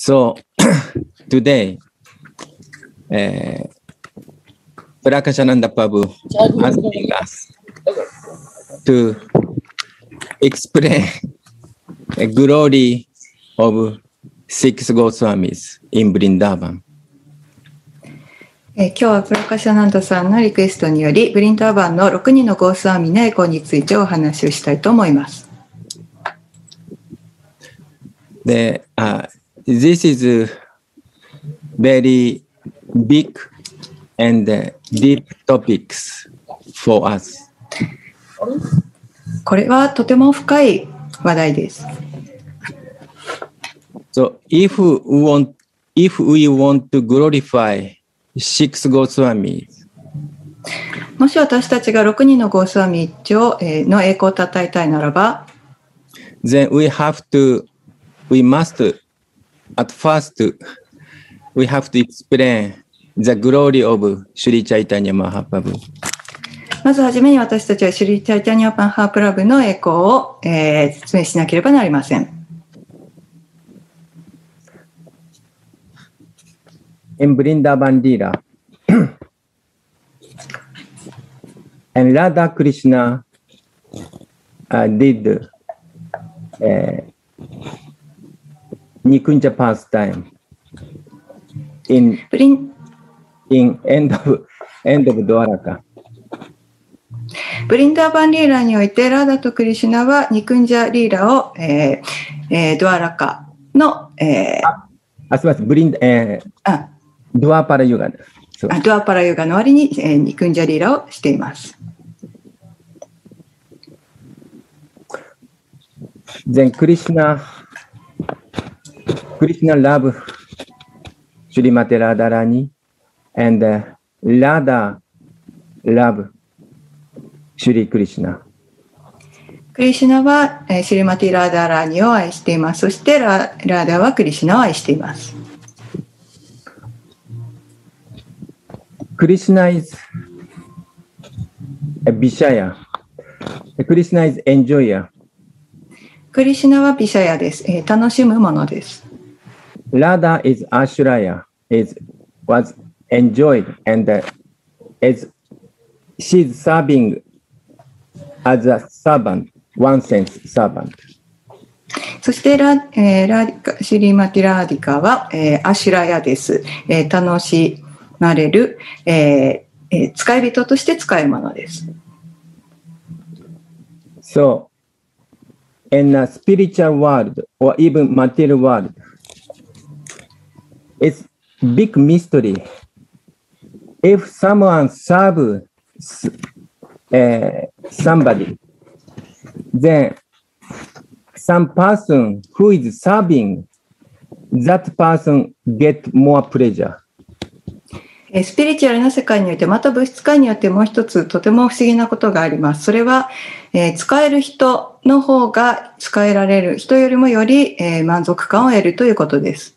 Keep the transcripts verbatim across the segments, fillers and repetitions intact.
So today, uh, Prakashananda Prabhu asking us to explain the glory of six Goswamis in Vrindavan. えー、今日はプラカシャナンダさんのリクエストによりブリンダーバンのろくにんのゴースワミの栄光についてお話をしたいと思います。 で、uh, this is very big and deep topics for us. これはとても深い話題です。 So if we want, if we want to glorify six Goswamis, もし私たちがろくにんのゴースワミ一えーの栄光をたたえたいならば、 then we have to, we must, at first, we have to explain the glory of Sri Chaitanya Mahaprabhu. まずはじめに私たちはシュリ・チャイタニア・マハプラブの栄光を、えー、説明しなければなりません。 In Vrindavan Lila, and Radha Krishna uh, did uh, Nikunja pastime in in end of end of Dwaraka. ブリンダーバンリーラにおいてラーダとクリシュナはニクンジャリーラを、えーえー、ドアラカの、えー、 あ、あすみません、ブリン、えー、 あドアパラユガあドアパラユガの終わりに、えー、ニクンジャリーラをしています。 Then Krishna Krishna love Srimati Radharani and uh, Radha love Shri Krishna. クリシュナは、えー、シリマティ・ラーダーラーニを愛しています。そしてララーダはクリシュナを愛しています。 Krishna is a Vishaya. Krishna is enjoyer. クリシュナはビシャヤです。えー、楽しむものです。 Radha is Ashraya, is was enjoyed and uh, is she's serving as a servant, one sense servant. そしてラ、えー、ラディカシリマティラーディカは、えー、アシュラヤです。えー、楽しまれる、えーえー、使い人として使えるものです。 So, in the spiritual world or even material world, it's big mystery. If someone serves uh, somebody, then some person who is serving, that person get more pleasure. スピリチュアルな世界において、また物質界によってもう一つとても不思議なことがあります。それは、えー、使える人の方が使えられる人よりもより、えー、満足感を得るということです。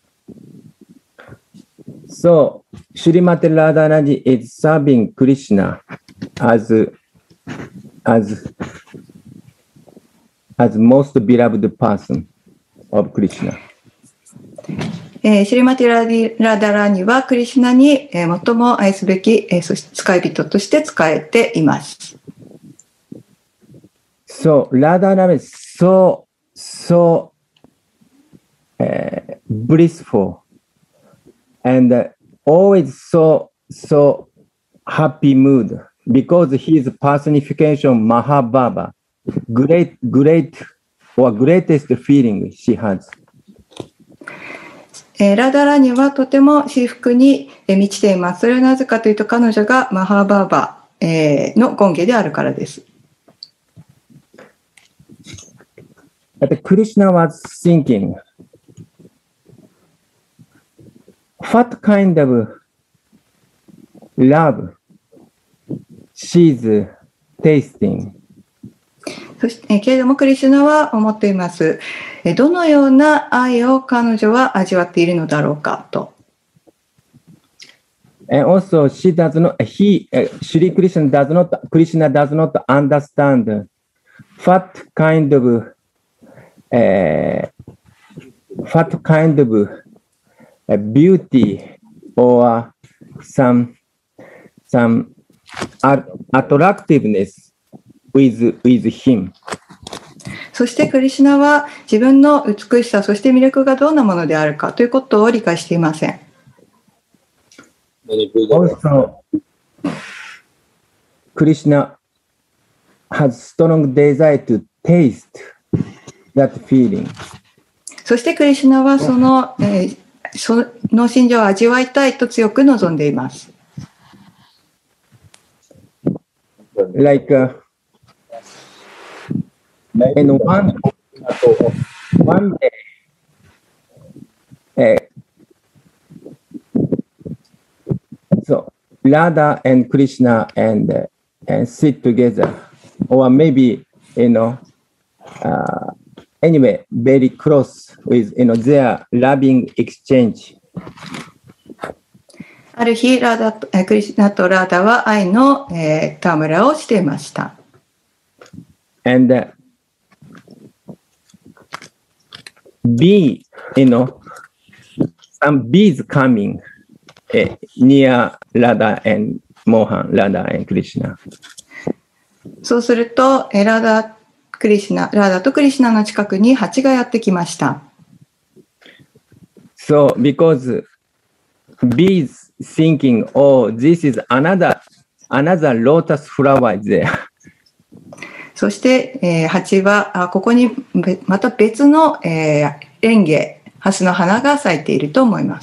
So, Srimati Radharani is serving Krishna as, as, as most beloved person of Krishna. えー、シリマティラディラダラーニはクリシュナに、えー、最も愛すべき、えー、そして使い人として使えています。 So, Radharani is so, so uh, blissful and uh, always so, so happy mood because he is personification Mahabhava, great, great or greatest feeling she has. えー、ラダラーニはとても至福に満ちています。それはなぜかというと彼女がマハーバーバ、えー、の権化であるからです。 But Krishna was thinking, what kind of love she's tasting? そして、えー、けれどもクリシュナは思っています。えー、どのような愛を彼女は味わっているのだろうかと。 And also, she does not, he, uh, Shri Krishna does not, Krishna does not understand what kind of, uh, what kind of uh, beauty or some some at- attractiveness with with him. そしてクリシュナは自分の美しさ、そして魅力がどんなものであるかということを理解していません。 Also, Krishna has strong desire to taste that feeling. そしてクリシュナはその、えー、その心情を味わいたいと強く望んでいます。 Like uh, in one one day, uh, so Radha and Krishna and uh, and sit together, or maybe you know, uh, anyway, very close with you know their loving exchange. ある日ラダと、えー、クリシュナとラダは愛の、えー、戯れをしていました。 And uh, bee, you know, some bees coming uh, near Radha and Mohan, Radha and Krishna. そうすると、えー、ラダ、クリシュナ、ラダとクリシュナの近くに蜂がやってきました。 So, because bees thinking, oh, this is another another lotus flower there. そして、えー、蜂はあここにまた別の、えー、レンゲ、ハスの花が咲いていると思います。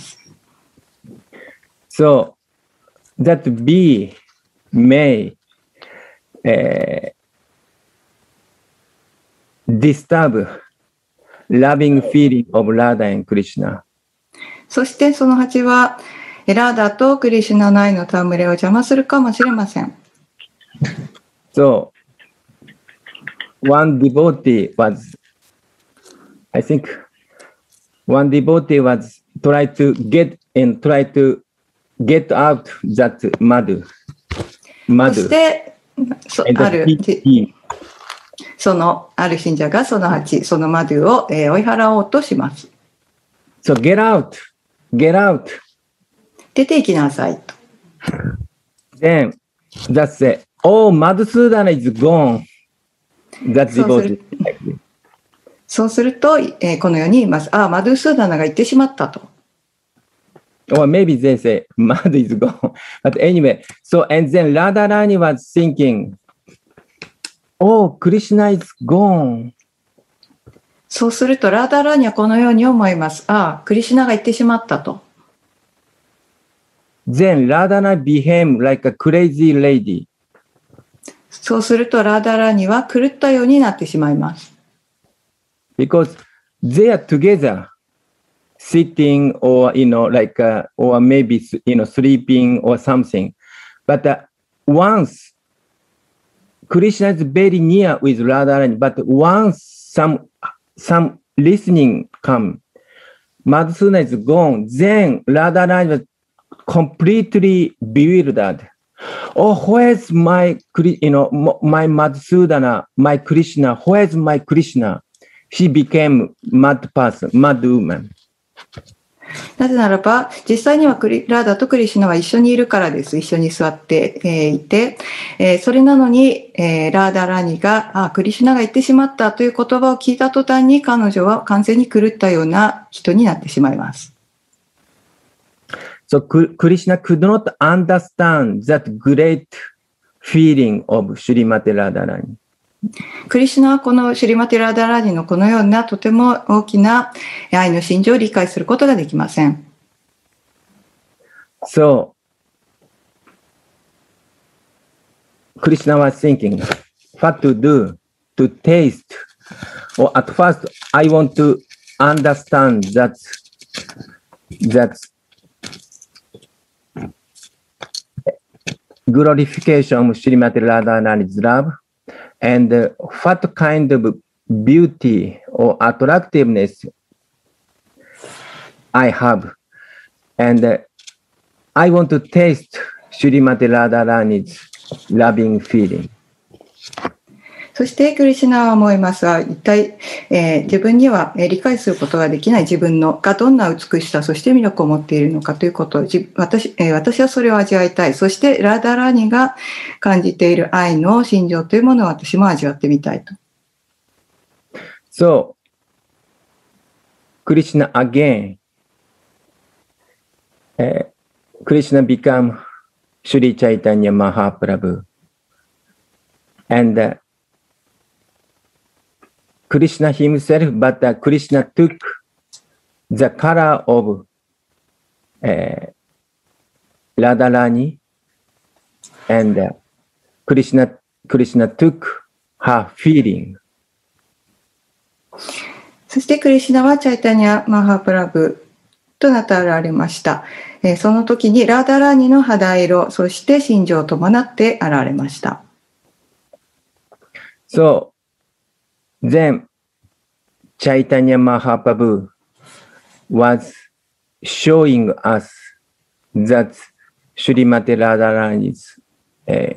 So that bee may uh, disturb loving feeling of Radha and Krishna. そしてその蜂はラーダとクリシュナの愛の戯れを邪魔するかもしれません。 So one devotee was, I think, one devotee was try to get and try to get out that mud. そしてそあるそのある信者がその蜂、そのマドゥを、えー、追い払おうとします。 So get out, get out. 出て行きなさいと。 Then that's it. Oh, Madhusudana is gone. That's devotee. そうすると、えー、このように言います。ああ、マドゥスーダナが行ってしまったと。 Or maybe they say, Madhu is gone. But anyway, so and then Radharani was thinking, oh, Krishna is gone. そうすると、ラーダーラーニはこのように思います。ああ、クリシュナが行ってしまったと。 Then Radharani became like a crazy lady. そうすると、ラーダーラーニは狂ったようになってしまいます。 Because they are together, sitting or, you know, like, uh, or maybe, you know, sleeping or something. But uh, once Krishna is very near with Radharani, but once some, some listening come, Madhusudana is gone, then Radharani was completely bewildered. Oh, where's my, you know, my Madhusudana, my Krishna, where's my Krishna? She became mad person, mad woman. なぜならば、実際にはクリラーダとクリシュナは一緒にいるからです。一緒に座って、えー、いて、えー、それなのに、えー、ラーダ・ラニが、あ、クリシュナが言ってしまったという言葉を聞いた途端に彼女は完全に狂ったような人になってしまいます。 So Krishna could not understand that great feeling of Srimati Radharani. クリシュナはこのシュリマティラーダラーニのこのようなとても大きな愛の心情を理解することができません。 So, Krishna was thinking what to do to taste. Or at first, I want to understand that that glorification of Srimati Radharani's love. And uh, what kind of beauty or attractiveness I have. And uh, I want to taste Srimati Radharani's loving feeling. そしてクリシュナは思いますが、一体えー、自分には理解することができない自分のがどんな美しさ、そして魅力を持っているのかということを、私、えー、私はそれを味わいたい。そしてラダラーニが感じている愛の心情というものを私も味わってみたいと。 So, Krishna again, uh, Krishna become Sri Chaitanya Mahaprabhu. And uh, Krishna himself, but uh, Krishna took the color of uh, Radharani, and uh, Krishna, Krishna took her feeling. そしてクリシュナはチャイタニア・マハプラブとなって現れました。えー、その時にラーダラーニの肌色、そして心情を伴って現れました。 So, then Chaitanya Mahaprabhu was showing us that Srimati Radharani's uh,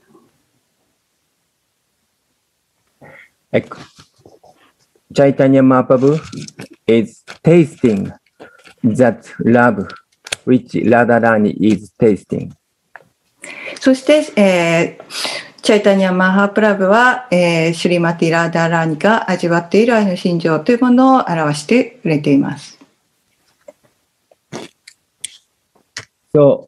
Chaitanya Mahaprabhu is tasting that love which Radharani is tasting. そして、えー、チャイタニア・マハプラブは、えー、シュリマティ・ラーダーラーニが味わっている愛の心情というものを表してくれています。 So,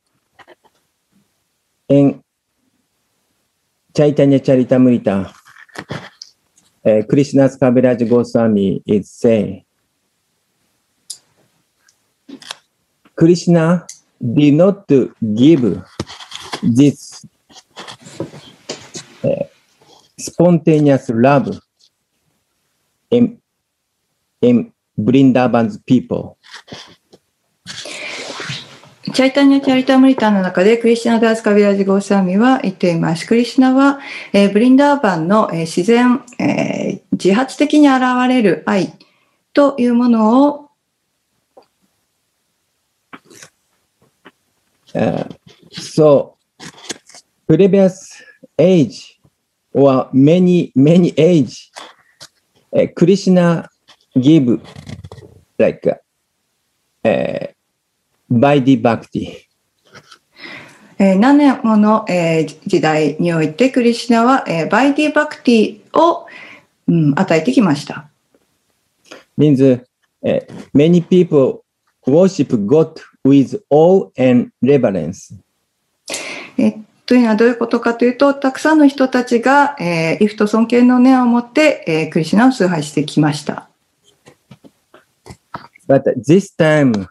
in Chaitanya Charitamrita, uh, Krishna's Kaviraj Goswami is saying, Krishna did not give this uh, spontaneous love in, in Vrindavan's people. チャイタニア・チャリタムリタの中でクリシュナ・ダース・カビラジ・ゴーサーミは言っています。クリシュナは、えー、ブリンダーバンの、えー、自然、えー、自発的に現れる愛というものを、 uh, so previous age or many many age, uh, Krishna give like uh, by the bhakti. えー、何年もの、えー、時代においてクリシュナは、えー、バイディバクティを、うん、与えてきました。 Means、uh, many people worship God with awe and reverence. えー、というのはどういうことかというと、たくさんの人たちが、えー、畏怖と尊敬の念を持って、えー、クリシュナを崇拝してきました。 But this time,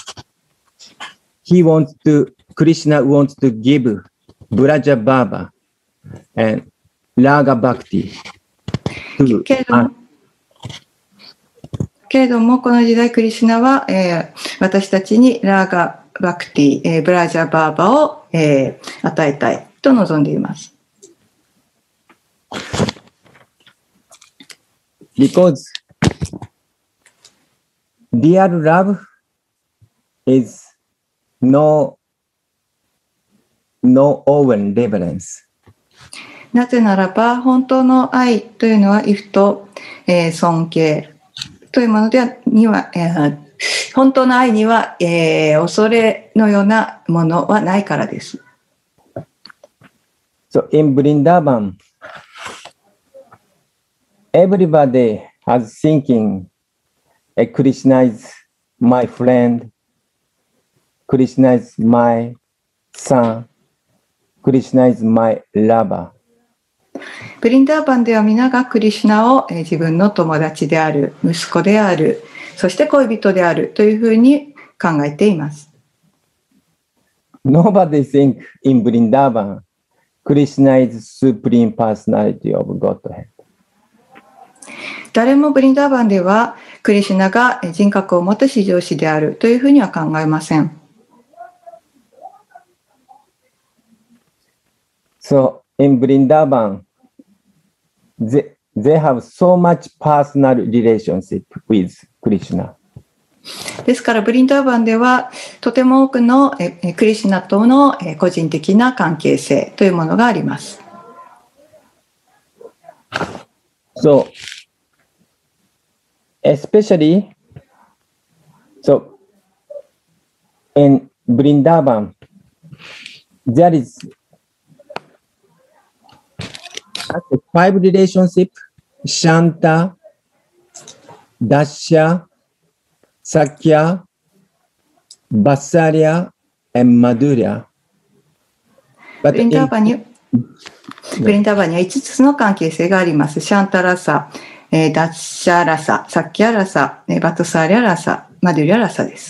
he wants to, Krishna wants to give Braja Baba and Raga Bhakti to けれども、けれどもこの時代クリシュナは、えー、私たちにラーガ・バクティ、えー、ブラジャ・バーバを、えー、与えたいと望んでいます。 Because real love is no, no own reverence. なぜならば本当の愛というのは畏怖と、えー、尊敬というものではには、えー、本当の愛には、えー、恐れのようなものはないからです。 So in Vrindavan, everybody has thinking, Krishna is my friend, Krishna is my son, Krishna is my lover. ブリンダーバンでは皆がクリシュナを、えー、自分の友達である、息子である、そして恋人であるというふうに考えています。 Nobody think in Vrindavan, Krishna is supreme personality of Godhead. 誰もブリンダーバンではクリシュナが人格を持った至上子であるというふうには考えません。 So in Vrindavan, they, they have so much personal relationship with Krishna. ですからブリンダーバンではとても多くのえクリシュナとの個人的な関係性というものがあります。 So especially so in Vrindavan, there is five relationship: Shanta, Dasya, Sakya, Vatsalya, and Madhurya. ブリンダーバンに、ブリンダーバンにはいつつの関係性があります。シャンタラサ、えー、ダッシャラサ、サッキャラサ、えー、バトサーリャラサ、マデュリャラサです。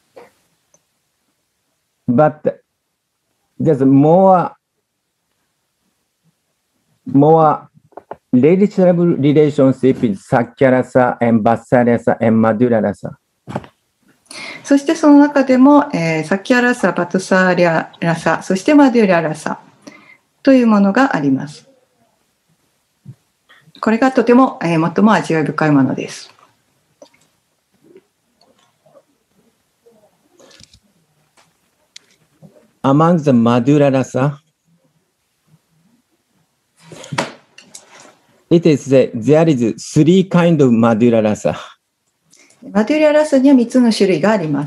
But there's more, more relationship relationship with Sakyarasa and Vatsalyarasa and Madhurarasa. そしてその中でも、えー、サキャラサ、バトサーリャラサ、そしてマデュリャラサというものがあります。これがとても、えー、最も味わい深いものです。 Among the Madhurya rasa, it is that there is three kind of Madhurya rasa. マデュリャラサにはみっつの種類があります。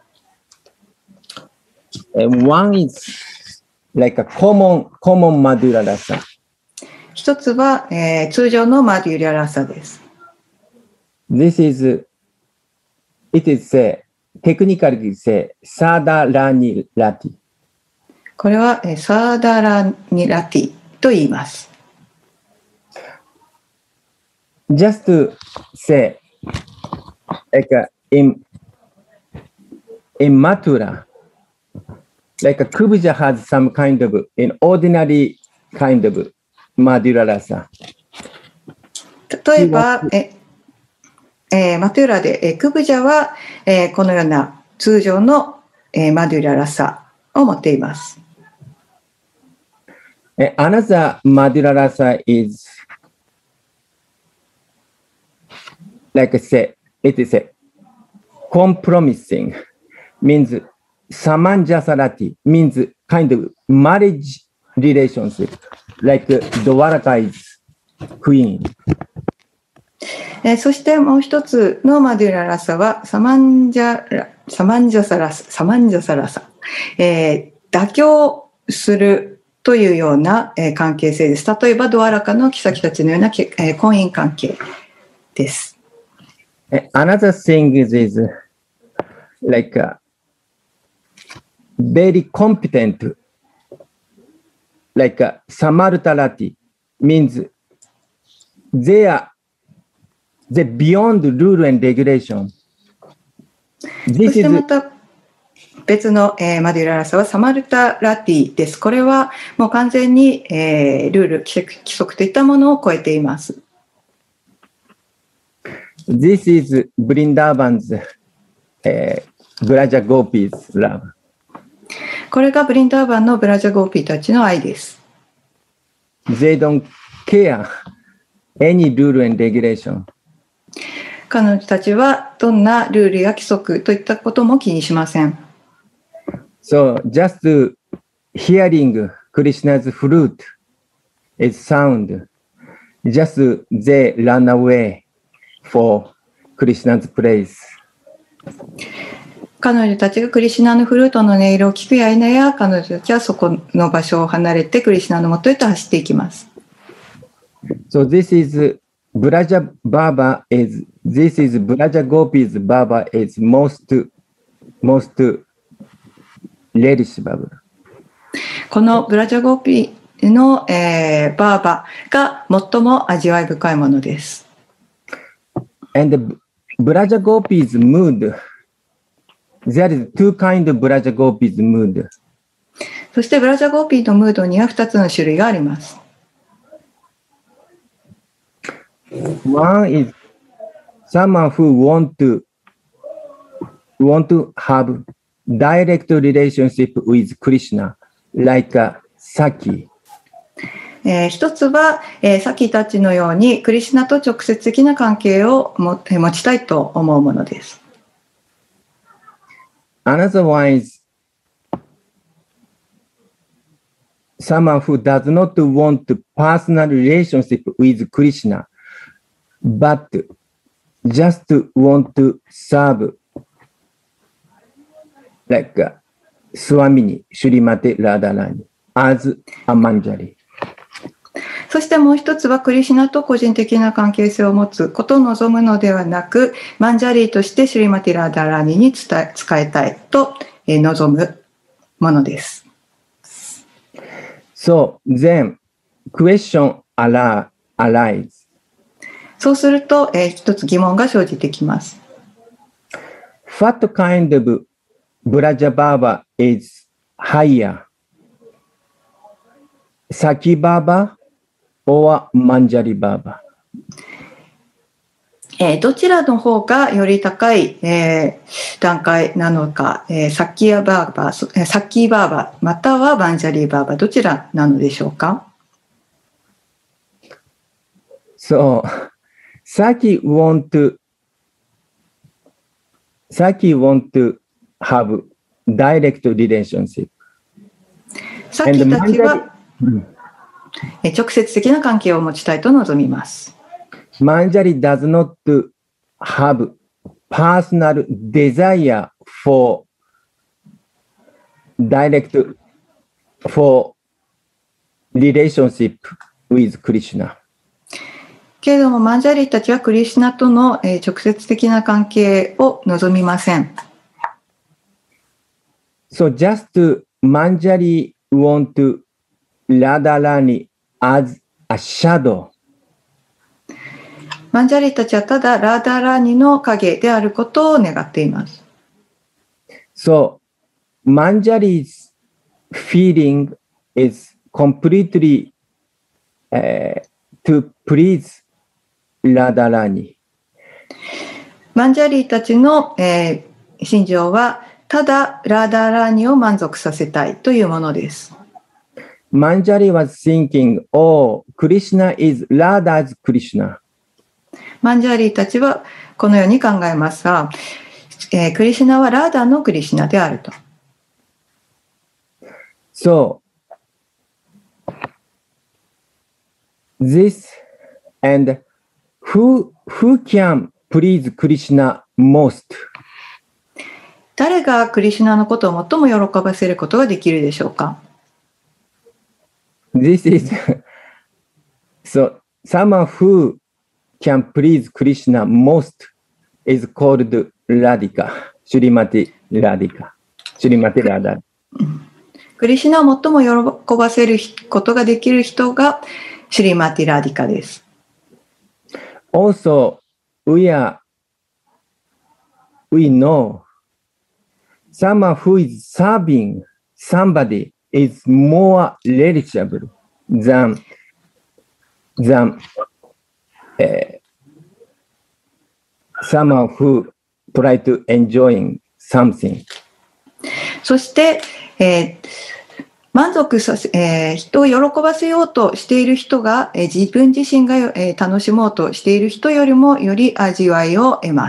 One is like a common, common Madhurya rasa. 一つは、えー、通常のマデュリャラサです。 This is, it is say, technically say, Sadharani Rati. これは、えー、サーダラニラティと言います。 Just to say, like uh, in, in Mathura, like a Kubja has some kind of, an ordinary kind of Madhurya rasa. 例えば、ええー、マトゥーラで、えー、クブジャは、えー、このような通常の、えー、マデュリャラサを持っています。 Another Madhurya rasa is like say, it is a compromising, means samanjasarati, means kind of marriage relationship, like Dwaraka is queen. えー、そしてもう一つのマデュララサはサマンジャラ、サマンジャサラサ、サマンジャサラサ、えー、妥協するというような、えー、関係性です。例えばドアラカの妃たちのような、えー、婚姻関係です。 Another thing is, is like a very competent, like a Samartarati, means they are they beyond rule and regulation. そしてまた別の、えー、マデュララサはサマルタラティです。これはもう完全に、えー、ルール、規則といったものを超えています。 This is Vrindavan's、uh, Braja Gopis love. これがブリンダーバンのブラジャゴーピーたちの愛です。 They don't care any rule and regulation. 彼女たちはどんなルールや規則といったことも気にしません。 So just hearing Krishna's flute is sound, just they run away for Krishna's praise. 彼女たちがクリシュナのフルートの音色を聞くや否や、彼女たちはそこの場所を離れてクリシュナのもとへと走っていきます。 So this is Braja Baba is this is Braja Gopis Baba is most most relishable. このブラジャゴーピーの、えー、バーバが最も味わい深いものです。 And the Braja Gopis mood, there is two kind of Braja Gopis mood. そしてブラジャゴーピーのムードにはふたつの種類があります。 One is someone who want to want to have direct relationship with Krishna, like a Saki. えー、一つは、えー、サキたちのようにクリシュナと直接的な関係を持持ちたいと思うものです。 Another one is someone who does not want personal relationship with Krishna, but just want to serve like uh, Swamini Shrimati Radharani as a Manjari. そしてもう一つはクリシュナと個人的な関係性を持つことを望むのではなく、マンジャリーとしてシュリマティラダラーニに伝え使いたいと望むものです。 So then, question arise. そうすると、えー、一つ疑問が生じてきます。 What kind of Braja Baba is higher? Saki Baba or Manjari Baba? えー、どちらの方がより高い、えー、段階なのか、えー、サッキーバーバー、サッキーバーバー、またはバンジャリーバーバー、どちらなのでしょうか？ So, Saki want to Saki want to have direct relationship. サッキーたちは、えー、直接的な関係を持ちたいと望みます。 Manjari does not have personal desire for direct for relationship with Krishna. けれどもマンジャリーたちはクリシュナとの直接的な関係を望みません。 So just Manjari want to Radharani as a shadow. マンジャリーたちはただラーダーラーニの影であることを願っています。 So Manjari's feeling is completely uh, to please Radharani. マンジャリーたちの、えー、心情はただラーダーラーニを満足させたいというものです。 Manjari was thinking, oh, Krishna is Radha's Krishna. マンジャリーたちはこのように考えますが、えー、クリシュナはラーダのクリシュナであると。 So, this and who, who can please Krishna most? 誰がクリシュナのことを最も喜ばせることができるでしょうか？ This is so someone who can please Krishna most is called Radhika, Shrimati Radhika, Shrimati Radha. クリシュナを最も喜ばせることができる人がシュリマティラディカです。 Also, we are, we know someone who is serving somebody is more relishable than, than uh, someone who try to enjoying something. そして、えー、満足させ、えー、人を喜ばせようとしている人が、えー、自分自身が、えー、楽しもうとしている人よりもより味わいを得ます。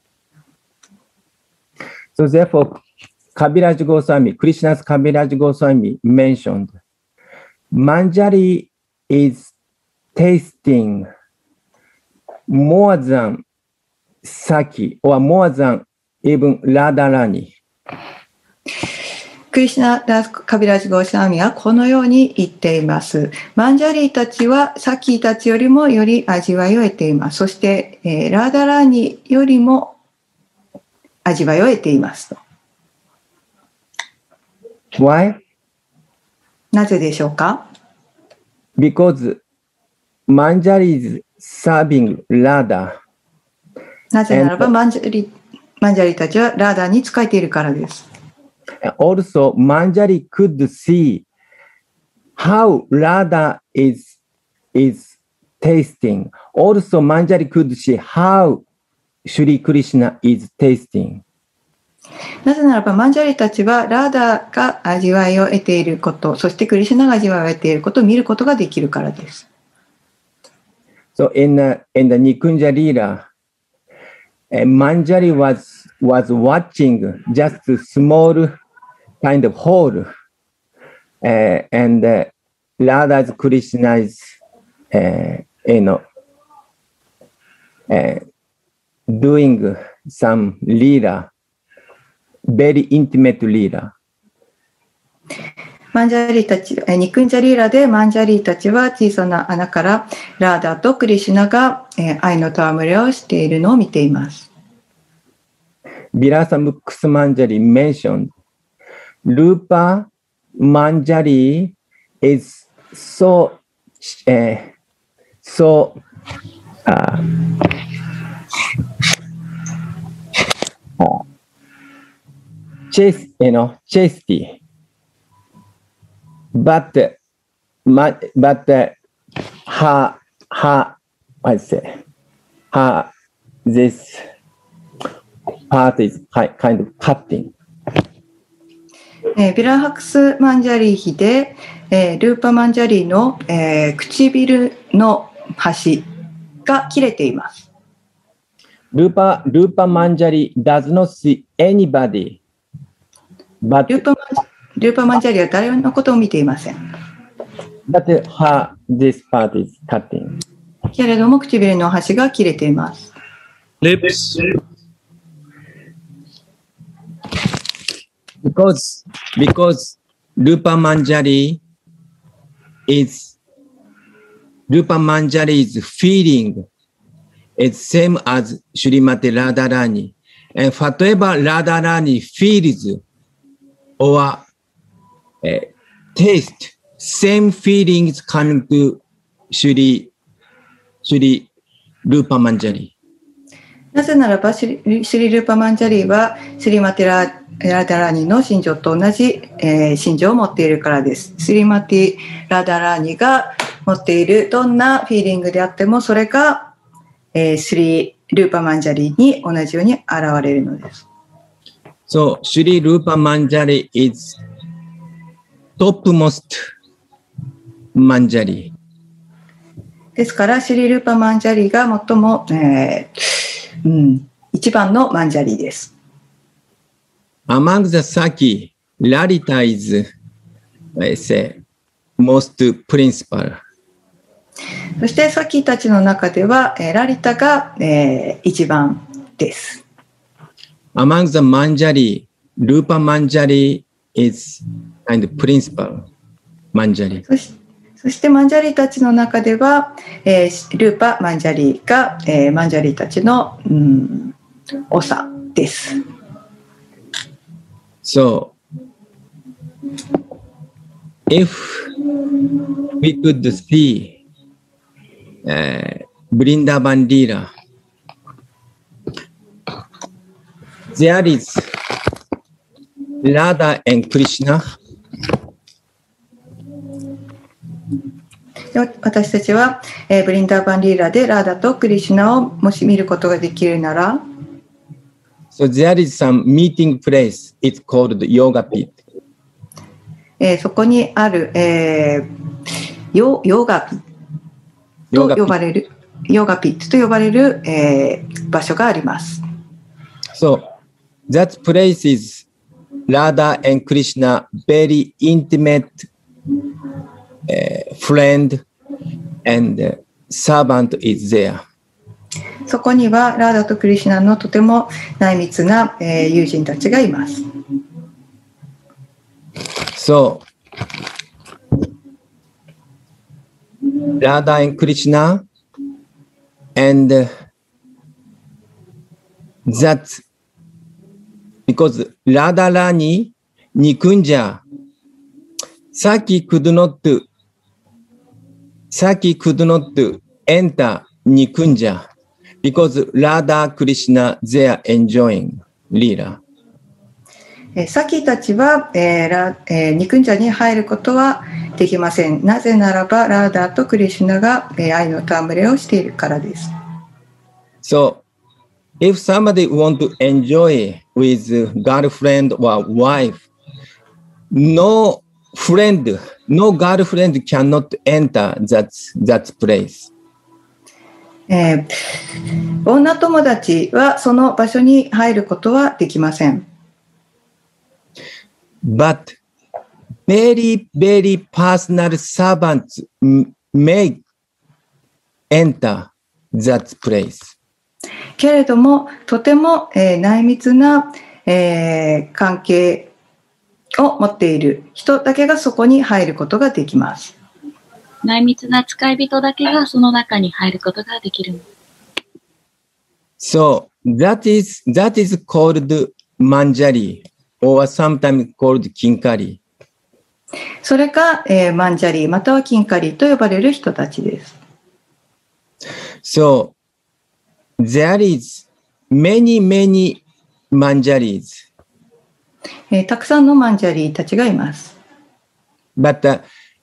So therefore, Kaviraj Goswami, Krishna's Kaviraj Goswami mentioned, Manjari is tasting more than Saki or more than even Radharani. クリシュナ・ダース・カビラジ・ゴースワミはこのように言っています。マンジャリーたちはサキーたちよりもより味わいを得ています。そして、えー、ラーダラーニよりも味わいを得ていますと。 Why? なぜでしょうか？ Because Manjari is serving Radha. なぜならばマンジャリ、マンジャリたちはラーダに仕えているからです。 Also, Manjari could see how Radha is, is tasting. Also, Manjari could see how Shri Krishna is tasting. なぜならばマンジャリたちはラーダが味わいを得ていること、そしてクリシュナが味わいを得ていることを見ることができるからです。 So in the, in the Nikunja Leela, uh, Manjari was, was watching just a small kind of hole, uh, and uh, Radha's Krishna's, uh, you know, uh, doing some lila, very intimate lila. マンジャリーたち、ニクンジャリーラでマンジャリーたちは小さな穴からラーダとクリシュナが愛の戯れをしているのを見ています。 ビラサムックスマンジャリー mentioned Rupa Manjari is so, uh, so, uh, uh, chast, you know, chastity. But, but uh, her, her, I say, her, this part is kind of cutting. えー、ビラハクスマンジャリー比で、えー、ルーパマンジャリーの、えー、唇の端が切れています。 ルーパ、ルーパマンジャリー does not see anybody. But ルーパマン、ルーパマンジャリーは誰のことを見ていません。 But her, this part is cutting. けれども唇の端が切れています。 Lips. Because, because Rupa Manjari is, Rupa Manjari's feeling is same as Srimati Radharani. And whatever Radharani feels or uh, taste, same feelings coming to Shri, Shri Rupa Manjari. なぜならばシリ、シリルーパマンジャリーはシリマティララダラーニの心情と同じ、えー、心情を持っているからです。シリマティラダラーニが持っているどんなフィーリングであってもそれが、えー、シリルーパマンジャリーに同じように現れるのです。 So, Shri Rupa Manjari is topmost Manjari. ですからシリルーパマンジャリーが最も、えーうん、一番のマンジャリーです。 Among the Saki, Lalita is, I say, most principal. そしてサキたちの中では、えー、ラリタが、えー、一番です。 Among the Manjari, Rupa Manjari is kind of principal Manjari. そし、そしてマンジャリーたちの中では、えー、ルーパマンジャリーが、えー、マンジャリーたちの、うん、長です。 So, if we could see uh, Vrindavan Leela, there is Radha and Krishna. 私たちは、えー、ブリンダーバンリーラでラーダとクリシュナをもし見ることができるなら、 So there is some meeting place. It's called the Yoga Pit. えー、そこにある、えー、ヨ, ヨガピと呼ばれるヨガピットと呼ばれる、えー、場所があります。 So that place is Radha and Krishna very intimate uh, friend and uh, servant is there. そこにはラーダとクリシュナのとても内密な、えー、友人たちがいます。 So Radha and Krishna and uh, that because Radharani Nikunja Saki could not Saki could not enter Nikunja because Radha Krishna they are enjoying Leela. サキたちは、えーラえー、ニクンジャに入ることはできません。なぜならばラーダとクリシュナが、えー、愛の戯れをしているからです。 So if somebody want to enjoy with girlfriend or wife, no friend, no girlfriend cannot enter that, that place. えー、女友達はその場所に入ることはできません。 But very, very personal servants may enter that place. けれども、とても、えー、内密な、えー、関係を持っている人だけがそこに入ることができます。 内密な使い人だけがその中に入ることができる。 So that is that is called manjari or sometimes called kinkari. それが、えー、マンジャリーまたはキンカリーと呼ばれる人たちです。 So there is many many manjaris. えー、たくさんのマンジャリーたちがいます。 But the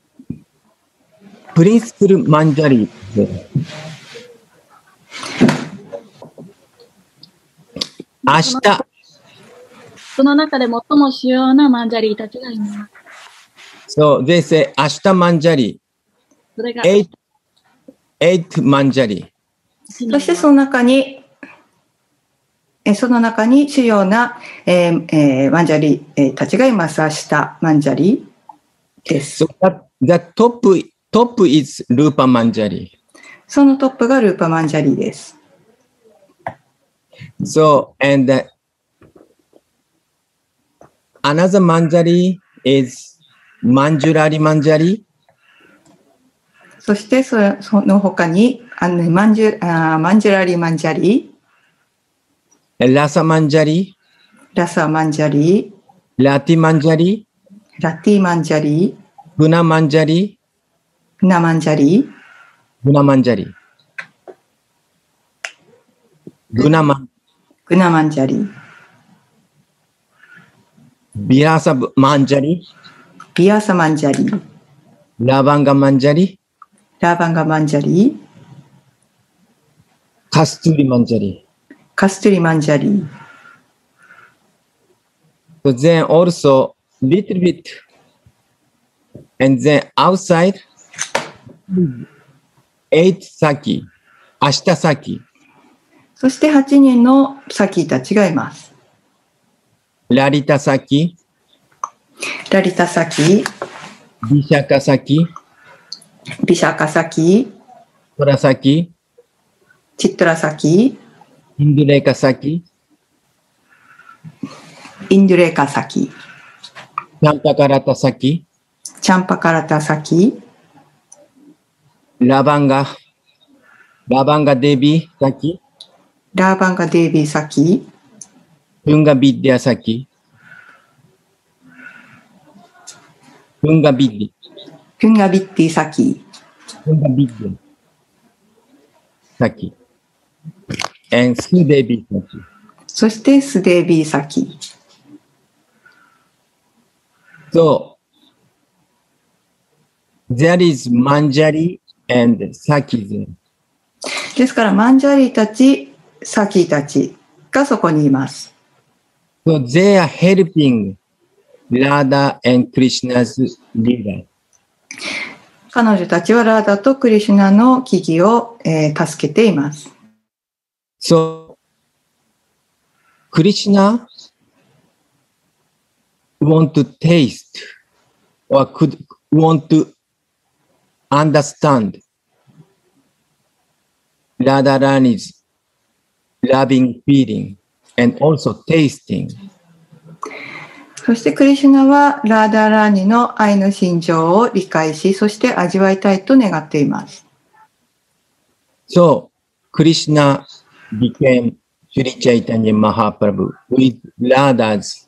principal manjari 明日その中で最も主要なマンジャリーたちがいます。 So they say 明日manjari. それが eight eight manjari. そしてその中にえその中に主要な、えーえー、マンジャリーたちがいます。明日マンジャリです。 So that, the top top is Rupa Manjari. そのトップがルーパマンジャリです。 So and uh, another Manjari is Manjulari Manjari. そしてそその他にあのマンジュあマンジュラリマンジャリ、 ラサマンジャリ、 ラサマンジャリ、 ラティマンジャリ、 ラティマンジャリ、 グナマンジャリ、 グナマンジャリ、 グナマンジャリ、グナマン、 グナマンジャリ、 ビラサマンジャリ、 ビアサマンジャリ、 ラバンガマンジャリ、 ラーバンガマンジャリ、 カストゥリマンジャリ。 カストゥリマンジャリ。 So then also little bit and then outside eight saki, 明日先。 そしてはちにんのサキたちがいます。 ラリタサキ、 ラリタサキ、 ビシャカサキ、 ビシャカサキ、 トラサキ、 チットラサキ、 インドレカサキ、 インドゥレカサキ、 チャンパカラタサキ、 チャンパカラタサキ、 ラバンガ、ラバンガデビサキ、 ラーバンガデービーサキ、 フンガビッディアサキ、フンガビッディ、 フンガビッティサキ、 フンガビッディアサキ、and スデビサキ。 そしてスデービーサキ。 So, there is Manjari and Sakism. ですからマンジャリーたち、サキたちがそこにいます。 So they are helping Radha and Krishna's leader. 彼女たちはラーダとクリシュナの危機を、えー、助けています。 So, Krishna want to taste or could want to understand Radharani's loving feeling and also tasting. そしてクリシュナはラーダーラーニの愛の心情を理解し、そして味わいたいと願っています。 So, Krishna became Sri Chaitanya Mahaprabhu with Radha's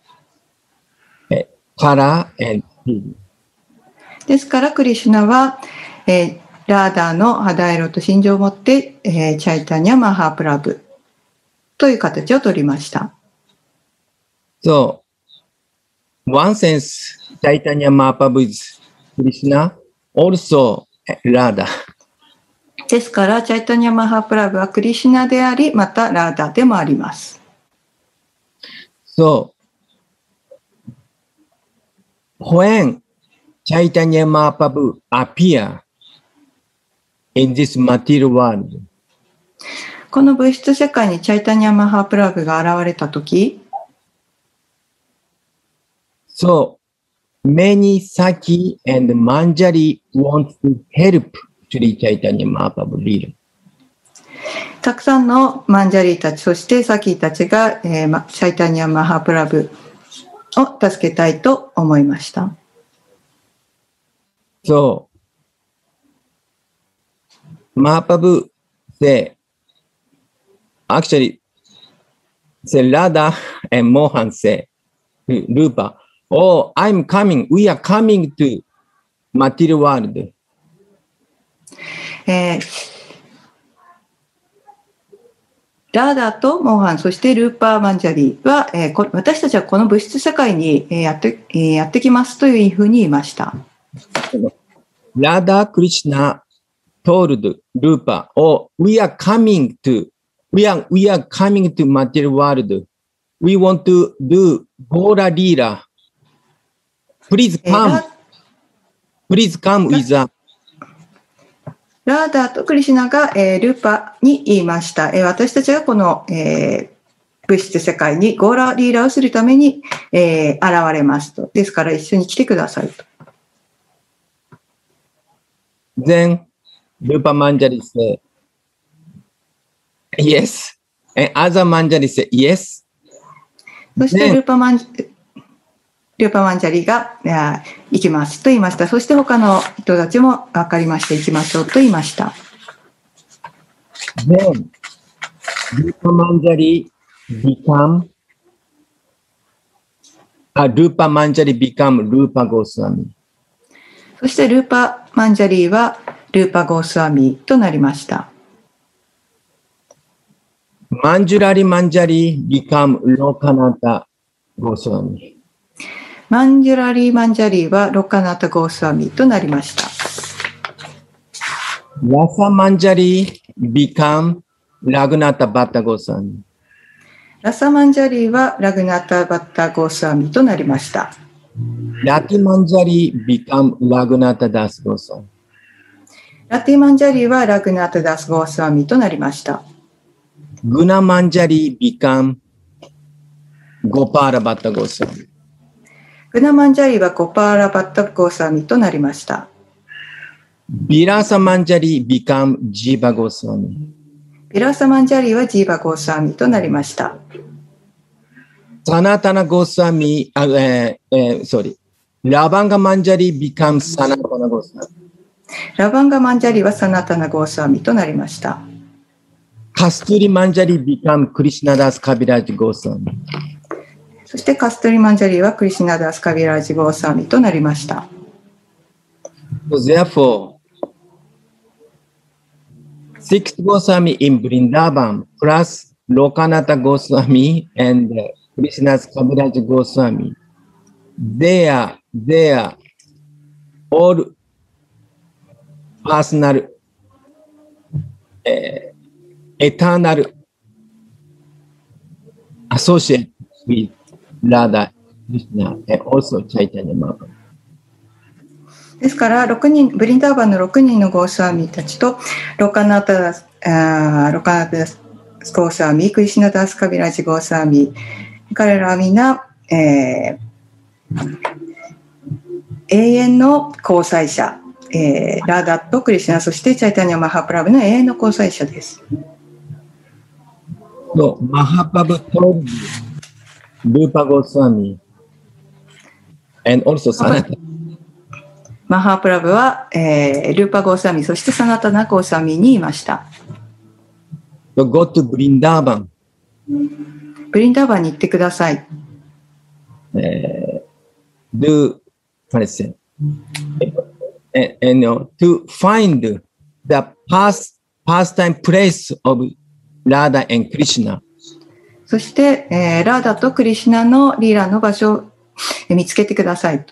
color and feeling. ですからクリシュナは、えー、ラーダーの肌色と心情を持って、えー、チャイタニャ・マハープラブという形を取りました。 So, one sense, Chaitanya Mahaprabhu is Krishna, also Radha. ですから、チャイタニャ・マハープラブはクリシュナであり、またラーダでもあります。 So, when Chaitanya Mahaprabhu appear in this material world, この物質世界にチャイタニャ・マハープラブが現れたとき、 so many Saki and Manjari want to help Sri Chaitanya Mahaprabhu leader. たくさんのマンジャリーたち、そしてサキーたちが、えー、チャイタニア・マハプラブを助けたいと思いました。 So, Mahaprabhu say, actually, say Radha and Mohan say, Rupa, oh, I'm coming, we are coming to material world. えーラーダとモーハン、そしてルーパー・マンジャリーは、えー、こ私たちはこの物質世界に、えー、やって、えー、やってきますというふうに言いました。 ラーダ・クリシナ told ルーパー、oh, we are coming to, we are, we are coming to material world. We want to do Gora Leela. Please come. Please come with us. ラーダーとクリシュナが、えー、ルーパに言いました。えー、私たちがこの、えー、物質世界にゴーラリーラをするために、えー、現れますと。ですから一緒に来てくださいと。 Then, Rupa Manjari said, yes. And other Manjari said, yes. そしてルーパマン、ルーパマンジャリが行きますと言いました。そして他の人たちも分かりまして行きましょうと言いました。 Then, ルーパマンジャリ become, a ルーパマンジャリ become ルーパゴースワミ。 そしてルーパマンジャリはルーパゴースワミとなりました。 マンジュラリマンジャリ become ロカナタゴースワミ。 マンジュラリーマンジャリーはロカナタゴースワミとなりました。 ラサマンジャリ become ラグナタバッタゴースワミ。 ラサマンジャリーはラグナタバッタゴースワミとなりました。 ラティマンジャリ become ラグナタダスゴースワミ。 ラティマンジャリーはラグナタダスゴースワミとなりました。 グナマンジャリ become ゴパーラバッタゴースワミ。 グナマンジャリーはゴパーラバッタゴースワミとなりました。 ビラサマンジャリ become ジーバゴースワミ。 ビラサマンジャリーはジーバゴースワミとなりました。 サナタナゴースワミ、あ、えー、えー、sorry。ラバンガマンジャリ become サナタナゴースワミ。 ラバンガマンジャリーはサナタナゴースワミとなりました。 カストゥリマンジャリ become クリシナダスカビラジゴースワミ。 そしてカストリマンジャリーはクリシナダスカビラジゴースワミとなりました。 So therefore, sixth Goswami in Vrindavan plus Lokanatha Goswami and Krishna's Kaviraj Goswami, they are, they are all personal, uh, eternal associate with Radha, Krishna, and also Chaitanya Mahaprabhu. ですからろくにん、ブリンダーバンのろくにんのゴースワミたちとロカナタダス、あロカナタダスゴースワミ、クリシナダスカビラジゴースワミ、彼らはみんな、えー、永遠の交際者、えー、ラーダとクリシナ、そしてチャイタニア・マハプラブの永遠の交際者です。 So, Mahaprabhu told Rupa Goswami and also Sanatana. マハプラブは、えー、ルーパゴースワミ、そしてサナタナゴースワミに言いました。 So go to Vrindavan. ブリンダーバンに行ってください。 Uh, do, what is it? And, and uh, to find the past, pastime place of Radha and Krishna. そして、えー、ラーダとクリシナのリーラの場所を見つけてください。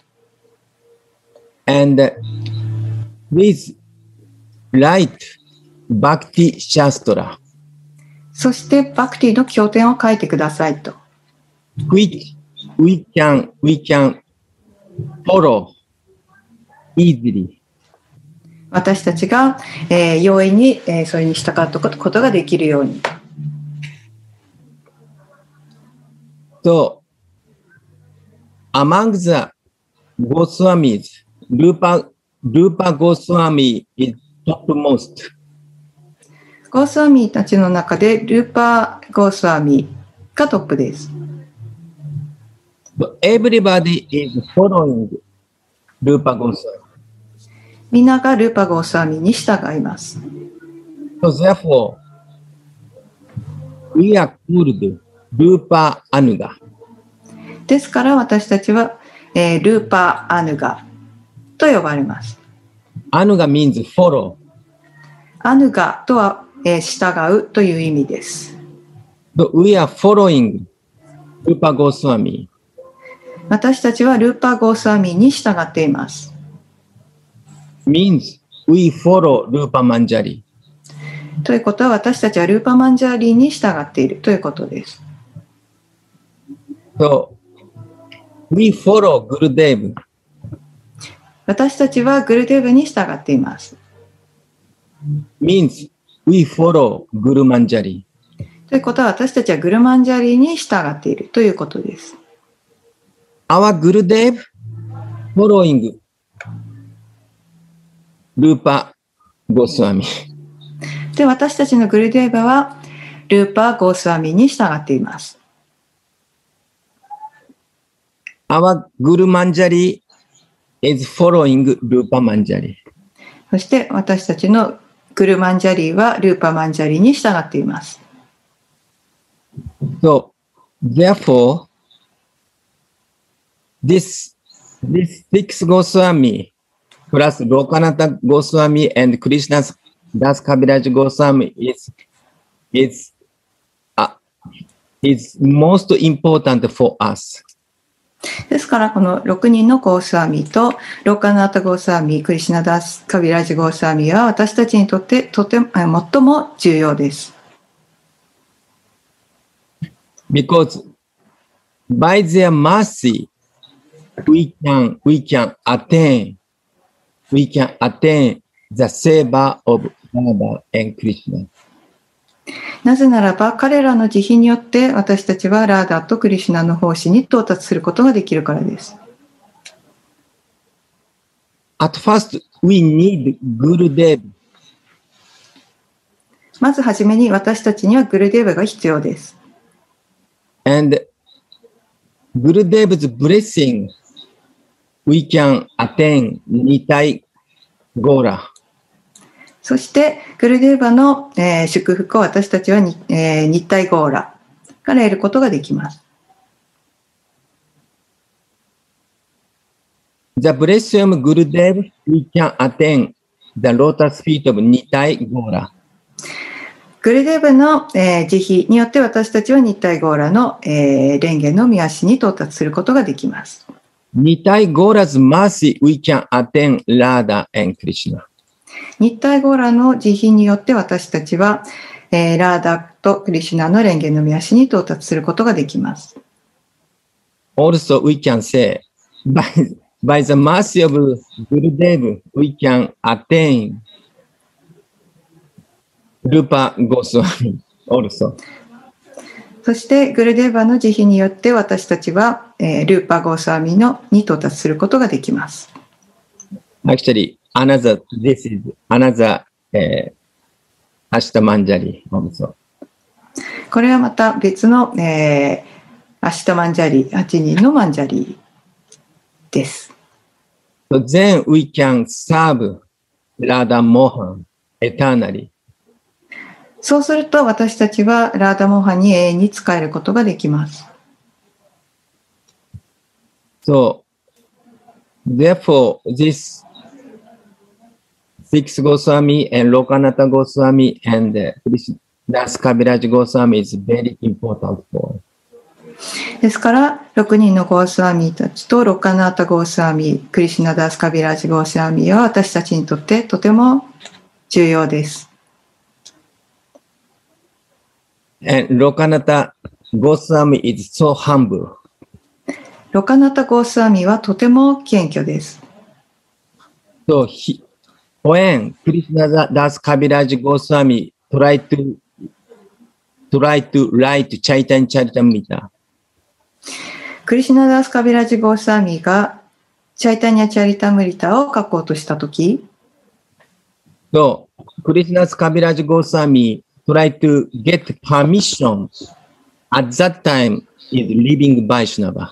And please write Bhakti Shastra. そしてバクティの経典を書いてくださいと。 Which we can, we can follow easily. 私たちが、えー、容易に、えー、それに従うことができるように。 So, among the Goswamis, Rupa, Rupa Goswami is topmost. ゴースワミたちの中でルーパー・ゴースワミがトップです。 So everybody is following Rupa Goswami. みんながルーパー・ゴースワミに従います。 So therefore, we are called Rupa Anuga. ですから私たちは、えー、ルーパー・アヌガと呼ばれます。 Anuga means follow. アヌガとは、えー、従うという意味です。 So we are following Rupa Goswami. 私たちはルーパー・ゴースワミに従っています。 Means we follow Rupa Manjari. ということは私たちはルーパー・マンジャーリーに従っているということです。 So we follow Gurudev. 私たちはグルデーブに従っています。 Means we follow Guru Manjari. ということは私たちはグルマンジャリーに従っているということです。 Our Gurudev following Rupa Goswami. で、私たちのグルデーバはルーパー・ゴースワミに従っています。 Our Guru Manjari is following Rupa Manjari. そして私たちのグルマンジャリーはルーパー・マンジャリーに従っています。 So, therefore, this, this six Goswami plus Lokanatha Goswami and Krishna Das Kaviraj Goswami is, is, uh, is most important for us. ですからこのろくにんのゴースワミとローカナータゴースワミ、クリシュナダースカビラジゴースワミは私たちにとってとても最も重要です。 Because by their mercy, we can, we can attain, we can attain the seva of Radha and Krishna. なぜならば彼らの慈悲によって私たちはラーダとクリシュナの奉仕に到達することができるからです。 At first, we need Gurudev. まずはじめに私たちにはグルデーバが必要です。 And Gurudev's blessing, we can attain Nitai Gora. そしてグルデーバの、えー、祝福を私たちはに、えー、日体ゴーラから得ることができます。 The blessing of Gurudev, we can attain the lotus feet of Nitai Gora. グルデーバの、えー、慈悲によって私たちは日体ゴーラの、えー、蓮華の御足に到達することができます。 Nitai Gora's mercy, we can attain Radha and Krishna. 日体ゴーラの慈悲によって私たちは、えー、ラーダとクリシュナの蓮華の御足に到達することができます。 Also, we can say, by, by the mercy of Gurudev, we can attain Rupa Goswami also. そしてグルデーバの慈悲によって私たちは、えー、ルーパゴースワミのに到達することができます。 Actually, another, this is another、uh, Ashtamanjari also. これはまた別の、えー、アシタマンジャリ、はちにんのマンジャリです。 So then we can serve Radha Mohan eternally. そうすると私たちはラーダモーハに永遠に仕えることができます。 So, therefore, this six Goswami and Lokanatha Goswami and Das Kaviraj Goswami is very important for us. ですからろくにんのゴースワミたちとロカナータゴースワミ、クリシュナダースカビラジゴースワミは私たちにとってとても重要です。 And Lokanatha Goswami is so humble. ロカナタゴースワミはとても謙虚です。 So he, when Krishna Das Kaviraj Goswami tried to try to write Chaitanya Charitamrita, クリシュナダースカビラジゴースワミがチャイタニャチャリタムリタを書こうとしたとき、 So, Krishnadas Kaviraj Goswami tried to get permission at that time is living Vaishnava.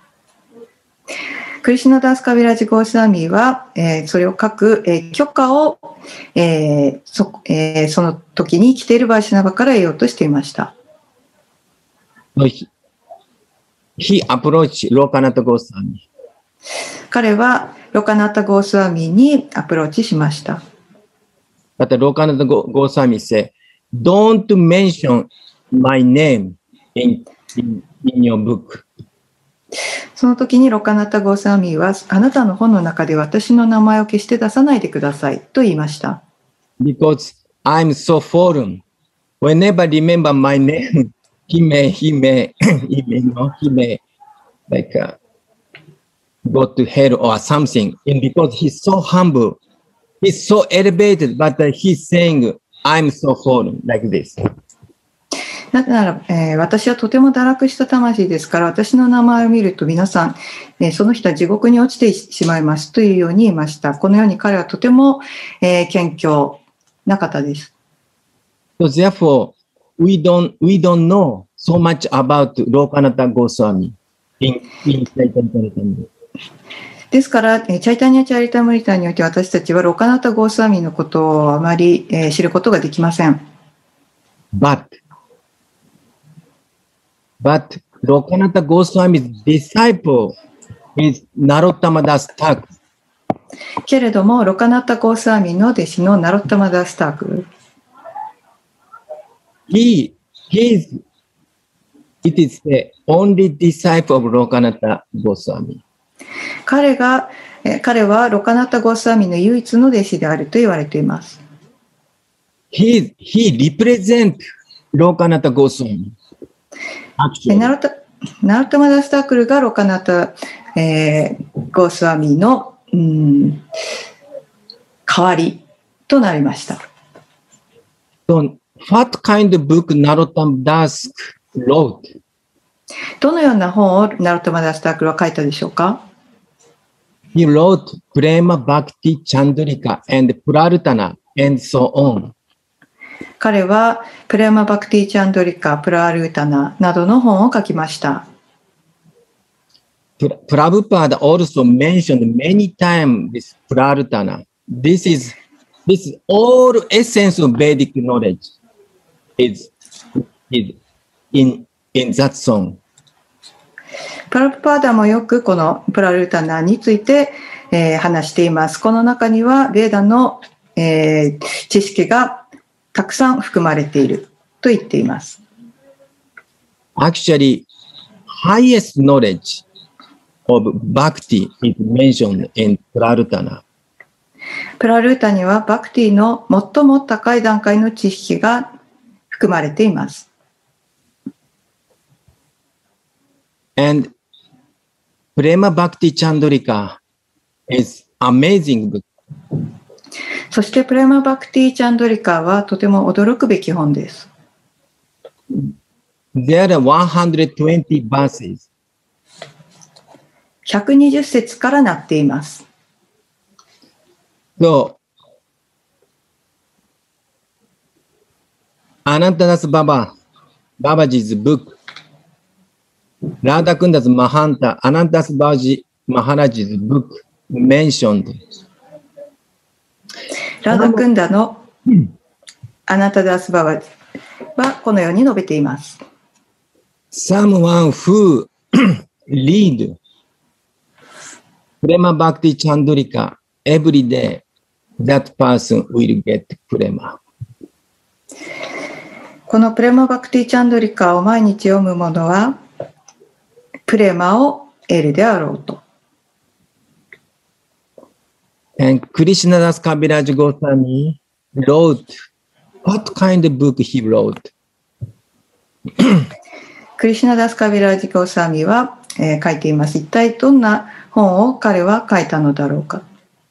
クリシュナダース・カビラジ・ゴースワミは、えー、それを書く、えー、許可を、えー そ, えー、その時に来ているバイシュナバから得ようとしていました。 So he, he approached Lokanatha Goswami. 彼はロカナタ・ゴースワミにアプローチしました。 But Lokanatha Goswami said, "Don't mention my name in, in, in your book." その時にロカナタ・ゴースワミは、あなたの本の中で私の名前を決して出さないでくださいと言いました。 Because I'm so foreign. Whenever remember my name, he may, he may, he may, no, he may, like, uh, go to hell or something. And because he's so humble, he's so elevated, but uh, he's saying, I'm so foreign, like this. なぜなら、えー、私はとても堕落した魂ですから、私の名前を見ると皆さん、えー、その人は地獄に落ちてしまいますというように言いました。このように彼はとても、えー、謙虚な方です。 So therefore, we don't, we don't know so much about Lokanatha Goswami in, in Chaitanya Charitamrita. ですから、チャイタニャ・チャリタムリタにおいて私たちはロカナタ・ゴースワミのことをあまり、えー、知ることができません。 But, but Lokanatha Goswami's disciple is Narottama Das Thakur. けれども、ロカナタ・ゴースワミの弟子のナロッタマ・ダスターク。 He, he is, it is the only disciple of Lokanatha Goswami. 彼が、彼はロカナタ・ゴースワミの唯一の弟子であると言われています。 He, he represents Lokanatha Goswami. ナロタ、ナロッタマ・ダスタークルがロカナタ、えー、ゴースワミの、うん、代わりとなりました。 So, what kind of book Narottama Das wrote? どのような本をナロッタマ・ダスタークルは書いたでしょうか？ He wrote Prema Bhakti Chandrika and Prarthana and so on. 彼はプレーマ・バクティ・チャンドリカ、プラールータナなどの本を書きました。 Prabhupada also mentioned many times this Prarthana. This is, this is all essence of Vedic knowledge is, is in, in that song. プラブパーダもよくこのプラルータナについて、えー、話しています。この中にはベーダの、えー、知識がたくさん含まれていると言っています。 Actually, highest knowledge of Bhakti is mentioned in Prarthana. プラルータにはバクティの最も高い段階の知識が含まれています。 And Prema Bhakti Chandrika is amazing book. そしてプレマバクティ・チャンドリカはとても驚くべき本です。 There are one hundred twenty verses. ひゃくにじゅっ節からなっています。 So, Anantadas Baba, Babaji's book, Radhakunda's Mahanta, Anantadas Babaji Maharaj's book mentioned. ラーダクンダのアナタダスババはこのように述べています。 Someone who read Prema Bhakti Chandrika every day, that person will get Prema. このプレマバクティチャンドリカを毎日読む者はプレマを得るであろうと。 And Krishnadas Kaviraj Goswami wrote, what kind of book he wrote? クリシュナダス・カビラージ・ゴーサミは、えー、書いています。一体どんな本を彼は書いたのだろうか。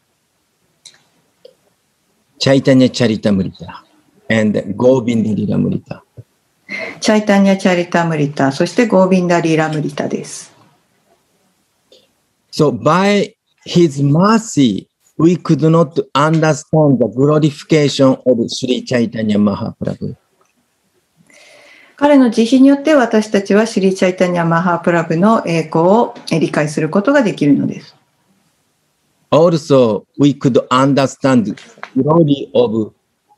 Chaitanya Charitamrita and Govinda Lilamrita. チャイタニャ・チャリタムリタ、そしてゴービンダ・リラムリタです。 So by his mercy, we could not understand the glorification of Sri Chaitanya Mahaprabhu. 彼の慈悲によって私たちはシリチャイタニャ・マハープラブの栄光を理解することができるのです。 Also, we could understand the glory of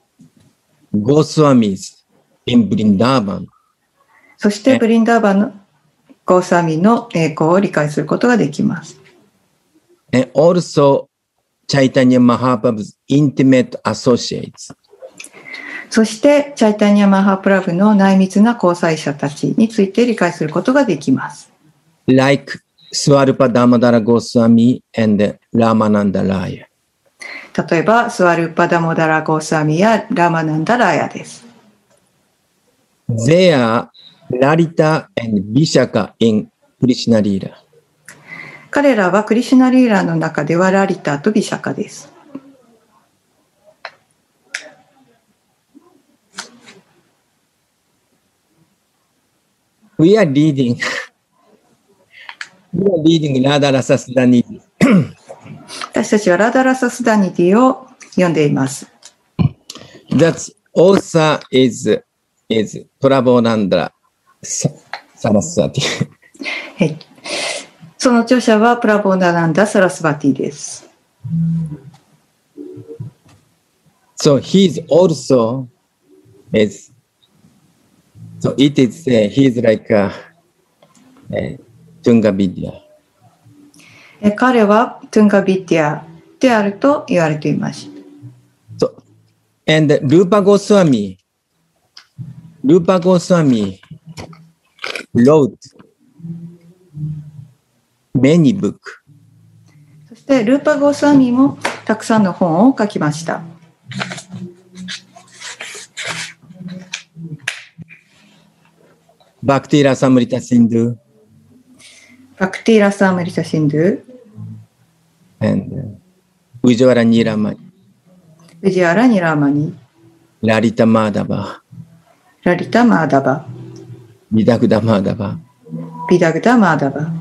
Goswamis in Vrindavan. そしてブリンダーバンのゴーサミの栄光を理解することができます。 And also, Chaitanya Mahaprabhu's intimate associates. そしてチャイタニャ・マハープラブの内密な交際者たちについて理解することができます。 Like Swarupa Damodara Goswami and Ramananda Raya. 例えば、スワルーパ・ダモダラ・ゴーサミやラマナンダ・ラヤです。 They are Lalita and Vishaka in Krishna Lila. 彼らはクリシュナ・リーラの中ではラリタとビシャカです。 We are reading, we are reading Radha Rasa Sudhanidhi. 私たちはラダラサスダニティを読んでいます。 That author is, is Prabodhananda Saraswati. はい。その著者はプラボーナナンダ・サラスバティです。 So he is also is so it is uh, he is like a, uh, Tunga Vidya. 彼はトゥンガビディアであると言われています。 So and Rupa Goswami, Rupa Goswami wrote many books. そしてルーパ・ゴースワミもたくさんの本を書きました。 バクティラサムリタシンドゥ、 バクティラサムリタシンドゥ、 and ウジュアラニラマニ、 ウジュアラニラマニ、 ラリタマーダバ、 ラリタマーダバ、 ビダグダマーダバ、 ビダグダマーダバ、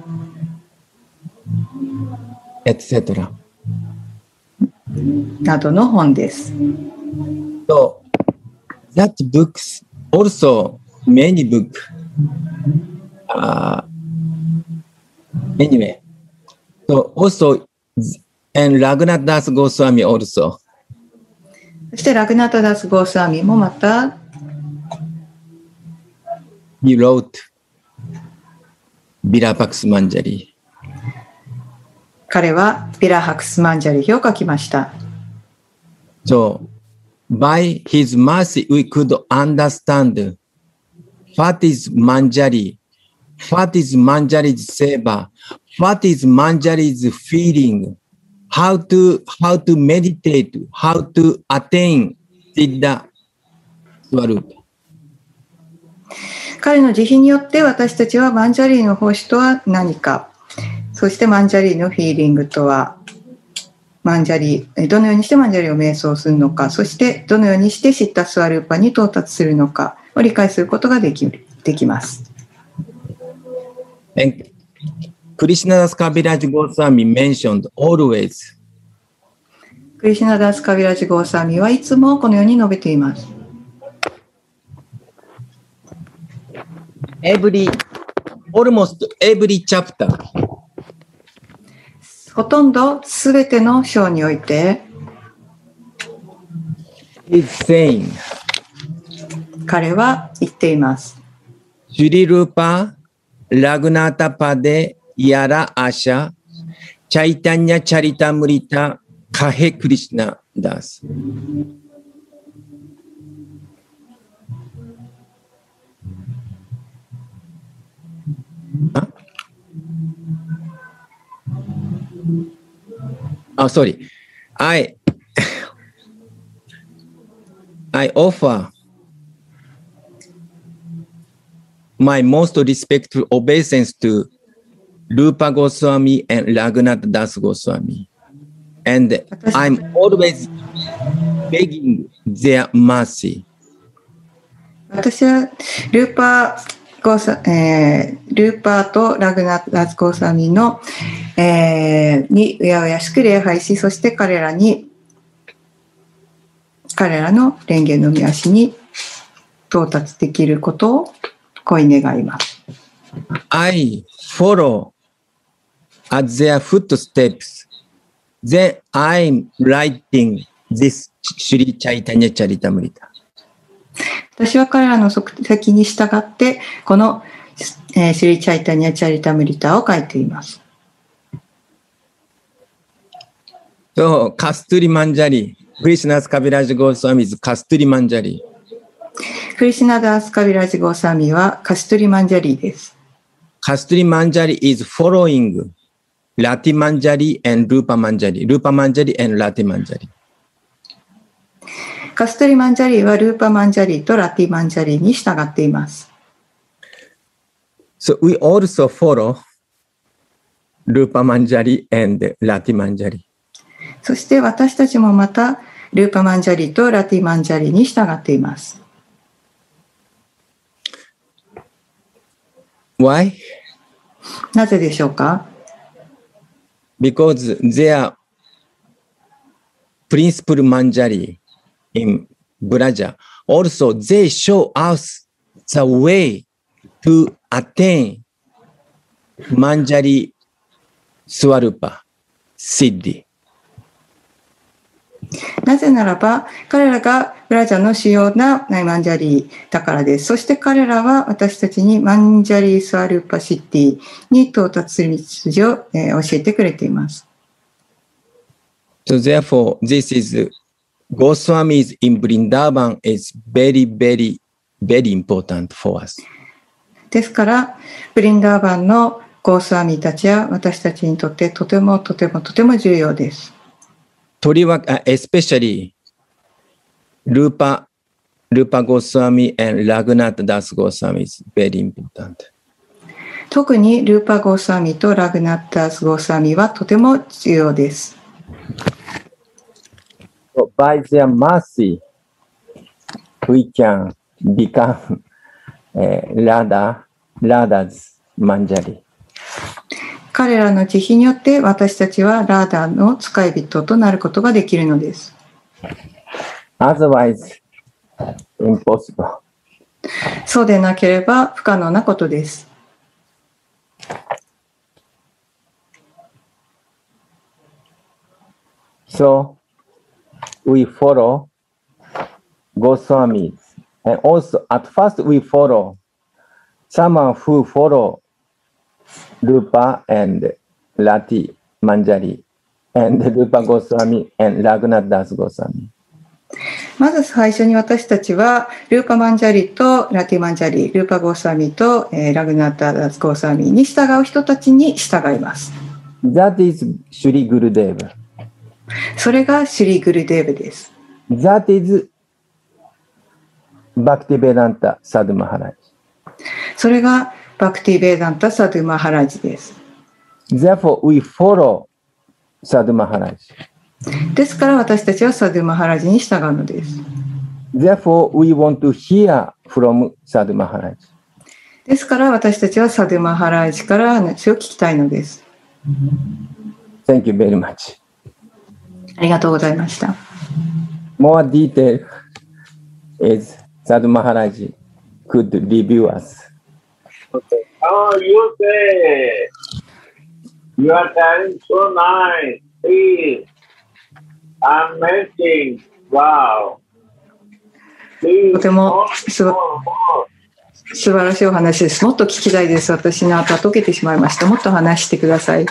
エトセトラなどの本です。 So that books also many books. Uh, anyway, so also and Raghunath Das Goswami also. そしてラグナタダス・ゴースワミもまた He wrote Vilapaksha Manjari. 彼はビラハクスマンジャリヒを書きました。 So by his mercy we could understand what is Manjari, what is Manjari's seva, what is Manjari's feeling, how to how to meditate, how to attain Siddha Swarupa. 彼の慈悲によって私たちはマンジャリーの奉仕とは何か、そしてマンジャリーのフィーリングとは、マンジャリー、どのようにしてマンジャリーを瞑想するのか、そしてどのようにしてシッタスワルーパに到達するのかを理解することができる、できます。 And Krishnadas Kaviraj Goswami mentioned always. クリシュナダス・カビラジ・ゴーサミはいつもこのように述べています。 Every, almost every chapter. ほとんどすべての章において、 is saying, 彼は言っています。 シュリルパ、ラグナタパデ、ヤラアシャ、チャイタニャチャリタムリタ、カヘクリシナダス。Oh, sorry. I I offer my most respectful obeisance to Rupa Goswami and Raghunath Das Goswami. And I'm always begging their mercy. 私はルーパーゴーサ、えー、ルーパーとラグナダス・ゴーサミの、 えー、にうやうやしく礼拝し、そして彼らに彼らの蓮華の御足に到達できることを恋願います。 I follow at their footsteps. Then I'm writing this Sri Chaitanya Charitamrita. 私は彼らの足跡に従って、この、えー、シリチャイタニャチャリタムリタを書いています。 So, Kasturi Manjari, Krishnadas Kaviraj Goswami's Kasturi Manjari. クリシュナダースカビラジゴーサミはカストゥリマンジャリーです。 Kasturi Manjari is following Rati Manjari and Rupa Manjari. Rupa Manjari and Rati Manjari. カストゥリマンジャリーはルーパマンジャリーとラティマンジャリーに従っています。 So we also follow Rupa Manjari and Rati Manjari. そして私たちもまたルーパマンジャリーとラティマンジャリーに従っています。 Why? なぜでしょうか？ Because their principal Manjari in Braja also they show us the way to attain Manjari Swarupa Siddhi. なぜならば彼らがブラジャの主要なマンジャリーだからです。そして彼らは私たちにマンジャリースワルーパシッティに到達する道筋を、えー、教えてくれています。 So therefore, this is Goswamis in Vrindavan is very, very, very important for us. ですからブリンダーバンのゴースワミたちは私たちにとってとてもとてもとても重要です。 とりわけ、especially Rupa, Rupa Goswami and Raghunath Das Goswami is very important. 特にルーパゴースワミとラグナッタスゴースワミはとても重要です。 So by their mercy, we can become uh, Radha, Radha's Manjari. 彼らの慈悲によって私たちはラーダの使い人となることができるのです。 Otherwise, impossible. そうでなければ不可能なことです。 So, we follow Goswamis. And also, at first we follow someone who follow Rupa and Rati Manjari and Rupa Goswami and Raghunath Das Goswami. まず最初に私たちはルーパマンジャリとラティマンジャリ、ルーパゴースワミと、えー、ラグナッタダスゴースワミに従う人たちに従います。 That is Shri Gurudev. それがシュリー・グルデーブです。 That is Bhaktivedanta Sadhu Maharaj. それがバクティ・ベーダンタ・サドゥ・マハラジです。 Therefore, we follow Sadhu Maharaj. ですから私たちはサドゥ・マハラジに従うのです。 Therefore, we want to hear from Sadhu Maharaj. ですから私たちはサドゥ・マハラジから話を聞きたいのです。 Thank you very much. ありがとうございました。 More detail is Sadhu Maharaj could review us. Okay. Oh, you say you are telling so nice, please. Amazing. Wow. とてもすば素晴らしいお話です。もっと聞きたいです。私の後は解けてしまいました。もっと話してください。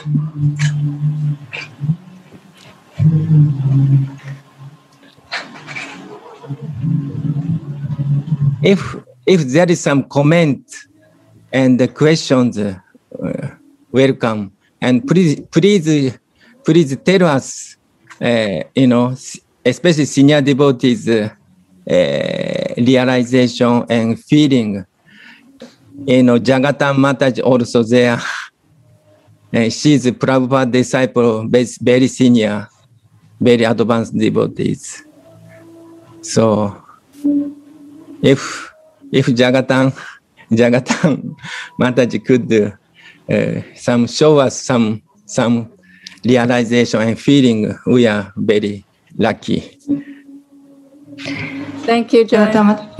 If if there is some comment and questions, uh, welcome. And please please please tell us, uh, you know, especially senior devotees, uh, uh, realization and feeling. You know, Jagata Mataji also there. Uh, she's a Prabhupada disciple, very senior, very advanced devotees. So, if if Jagatan Jagatan Mataji could uh, some show us some some realization and feeling we are very lucky. Thank you, 改 Jai. ま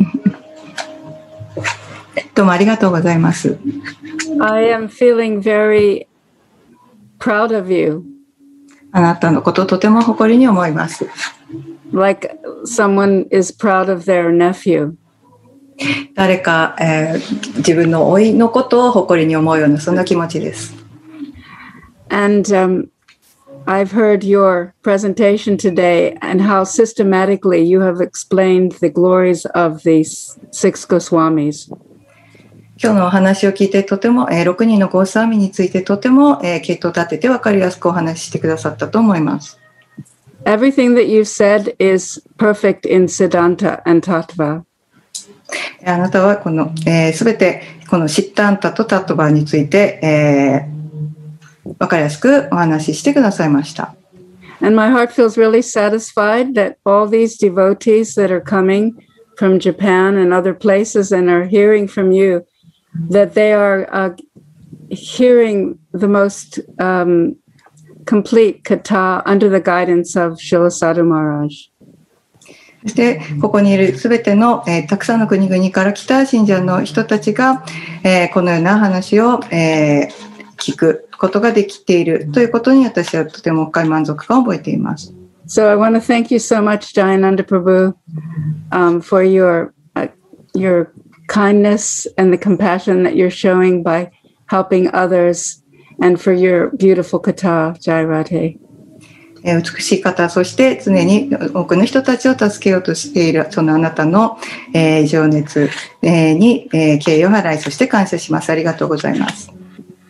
どうもありがとうございます。 I am feeling very proud of you, あなたのことをとても誇りに思います。 like someone is proud of their nephew. 誰か、えー自分の甥のことを誇りに思うようなそんな気持ちです。 And um, I've heard your presentation today and how systematically you have explained the glories of these six Goswamis. 今日のお話を聞いてとても、えー、ろくにんのゴーサーミについてとても、えー、系統を立てて分かりやすくお話ししてくださったと思います。 Everything that you've said is perfect in Siddhanta and Tattva. あなたはこの、えー、全てこのシッタンタとタットバーについて、えー、分かりやすくお話ししてくださいました。 And my heart feels really satisfied that all these devotees that are coming from Japan and other places and are hearing from you, that they are uh, hearing the most um, complete kata under the guidance of Srila Sadhu Maharaj. そしてここにいるすべての、えー、たくさんの国々から来た信者の人たちが、えー、このような話を、えー、聞くことができているということに私はとても深い満足感を覚えています。 So I want to thank you so much, Jayananda Prabhu, um, for your uh, your kindness and the compassion that you're showing by helping others, and for your beautiful kata, Jai Radhe. えー美しい方、そして常に多くの人たちを助けようとしているそのあなたの、えー情熱、えーに、えー敬意を払い、そして感謝します。ありがとうございます。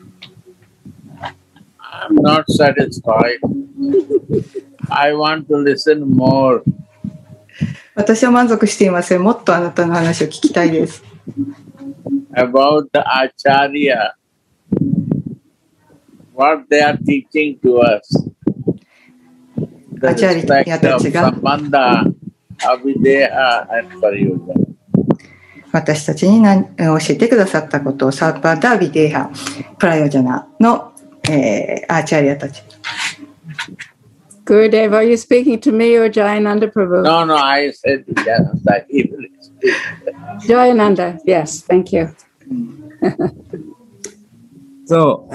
I'm not satisfied. I want to listen more. 私は満足していません。もっとあなたの話を聞きたいです。 About the Acharya, what they are teaching to us. The Acharya respect of たちが Sambandha, Avideha, and Pariyojana. 私たちに何教えてくださったことをサッパーダービデーハプラヨジャナの、えー、アーチャリアたち。 Gurudev, are you speaking to me or Jayananda Prabhu? No, no, I said that evil. Jayananda, yes, thank you. So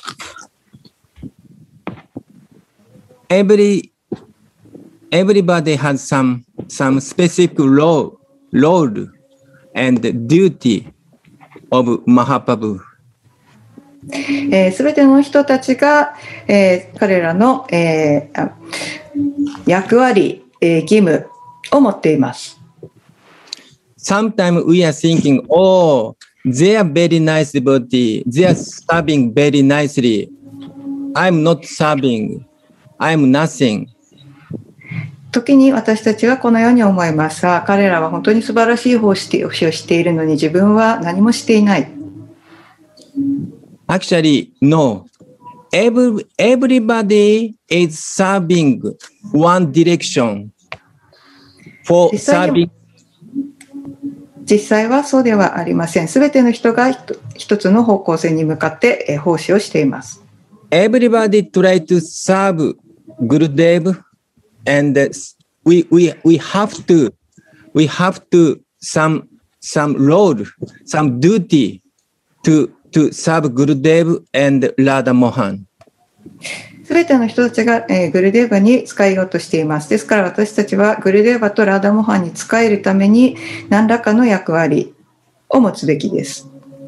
every everybody has some some specific role role and duty of Mahaprabhu. えー、全ての人たちが、えー、彼らの、えー、役割、えー、義務を持っています。 Sometimes we are thinking, oh, they are very nice devotee, they are serving very nicely. I'm not serving, I'm nothing. 時に私たちはこのように思います。彼らは本当に素晴らしい奉仕をしているのに自分は何もしていない。 Actually, no. Every, everybody is serving one direction for 実際に serving. 実際はそうではありません。すべての人が一つの方向性に向かって奉仕をしています。 Everybody try to serve Gurudev, and we we we have to we have to some some role, some duty to to serve Gurudev and Radha Mohan. すべての人たちが、えー、グルデーバに使いようとしています。ですから私たちはグルデーバとラーダモハンに使えるために何らかの役割を持つべきです。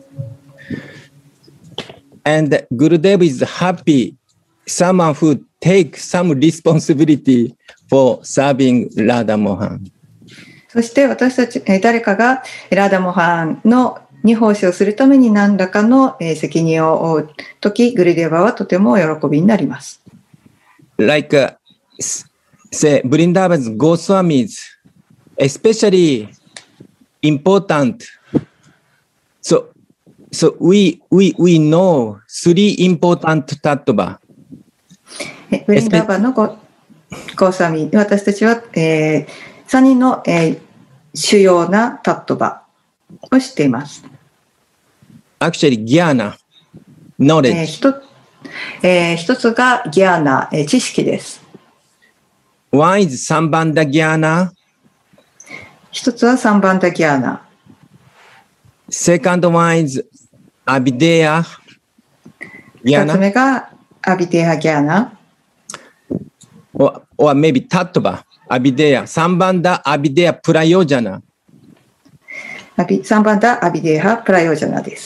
And Gurudev is happy someone who takes some responsibility for serving Radha Mohan. そして私たち、えー、誰かがラーダモハンのに奉仕をするために何らかの責任を負うとき、グルデーバはとても喜びになります。 Like, uh, say, Vrindavan's Goswamis, especially important. So, so we we we know three important tattva. ブリンダーバのゴーサミ、私たちは、えー、さんにんの、えー、主要なタットバを知っています。 Actually, jnana, knowledge. えー、ひとえー、一つがギャーナ、えー、知識です。 One is サンバンダギャーナ。 一つはサンバンダギャーナ。 Second one is アビデアギャーナ。 二つ目がアビデアギャーナ。 or, or maybe タトバ、アビデア、サンバンダアビデアプラヨジャナ。 サンバンダアビデアプラヨジャナです。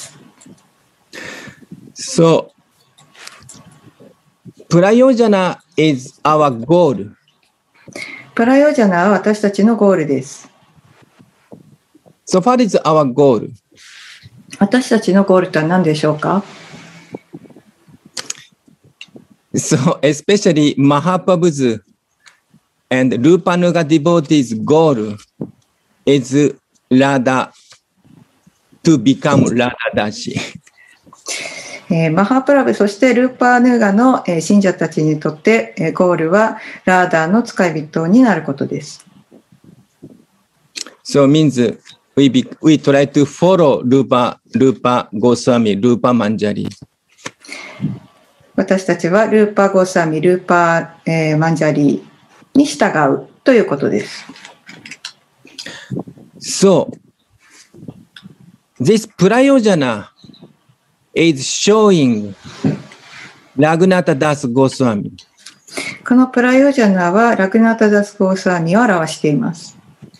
So, プラヨジャナ is our goal. プラヨジャナは私たちのゴールです。 So, what is our goal? 私たちのゴールとは何でしょうか？ So, especially Mahaprabhu's and Rupanuga devotees' goal is Radha to become Radha Dashi. えー、マハプラブ、そしてルーパーヌーガの、えー、信者たちにとって、えー、ゴールはラーダーの使い人になることです。 So means we, be, we try to follow Rupa, Rupa Goswami, Rupa Manjari. 私たちはルーパーゴーサミ、ルーパー、えー、マンジャリーに従うということです。 So, this Prayojana is showing Raghunatha Das Goswami. このプラヨジャナはラグナタダス・ゴースワミを表しています。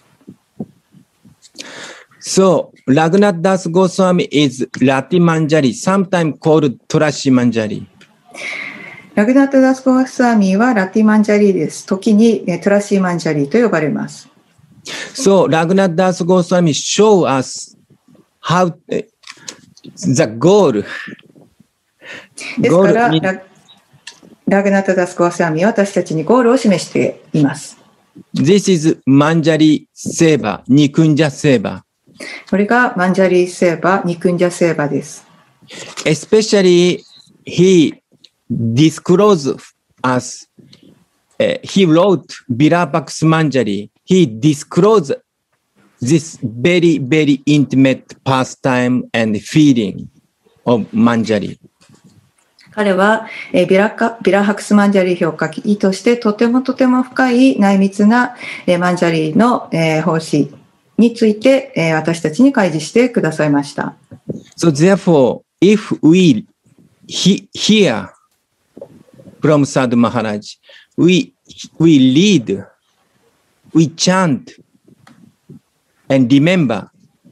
So, Raghunatha Das Goswami is Rati Manjari, sometimes called Tulasi Manjari. ラグナタダス・ゴースワミはラティマンジャリーです。時にトラシーマンジャリーと呼ばれます。 So, Raghunatha Das Goswami show us how the goal. ですからラ、ラグナタダス・ゴースワミは私たちにゴールを示しています。 This is Manjari Seva, Nikunja Seva. これがマンジャリーセーバ、ニクンジャセーバです。 Especially, he disclosed us, uh, he wrote Virapaks Manjari. He disclosed this very, very intimate pastime and feeling of Manjari. 彼は、えー、ビラカ、ビラハクスマンジャリー評価記としてとてもとても深い内密な、えー、マンジャリーの、えー、奉仕について、えー、私たちに開示してくださいました。 So therefore, if we he, hear from Sadhu Maharaj, we, we read, we chant, and remember,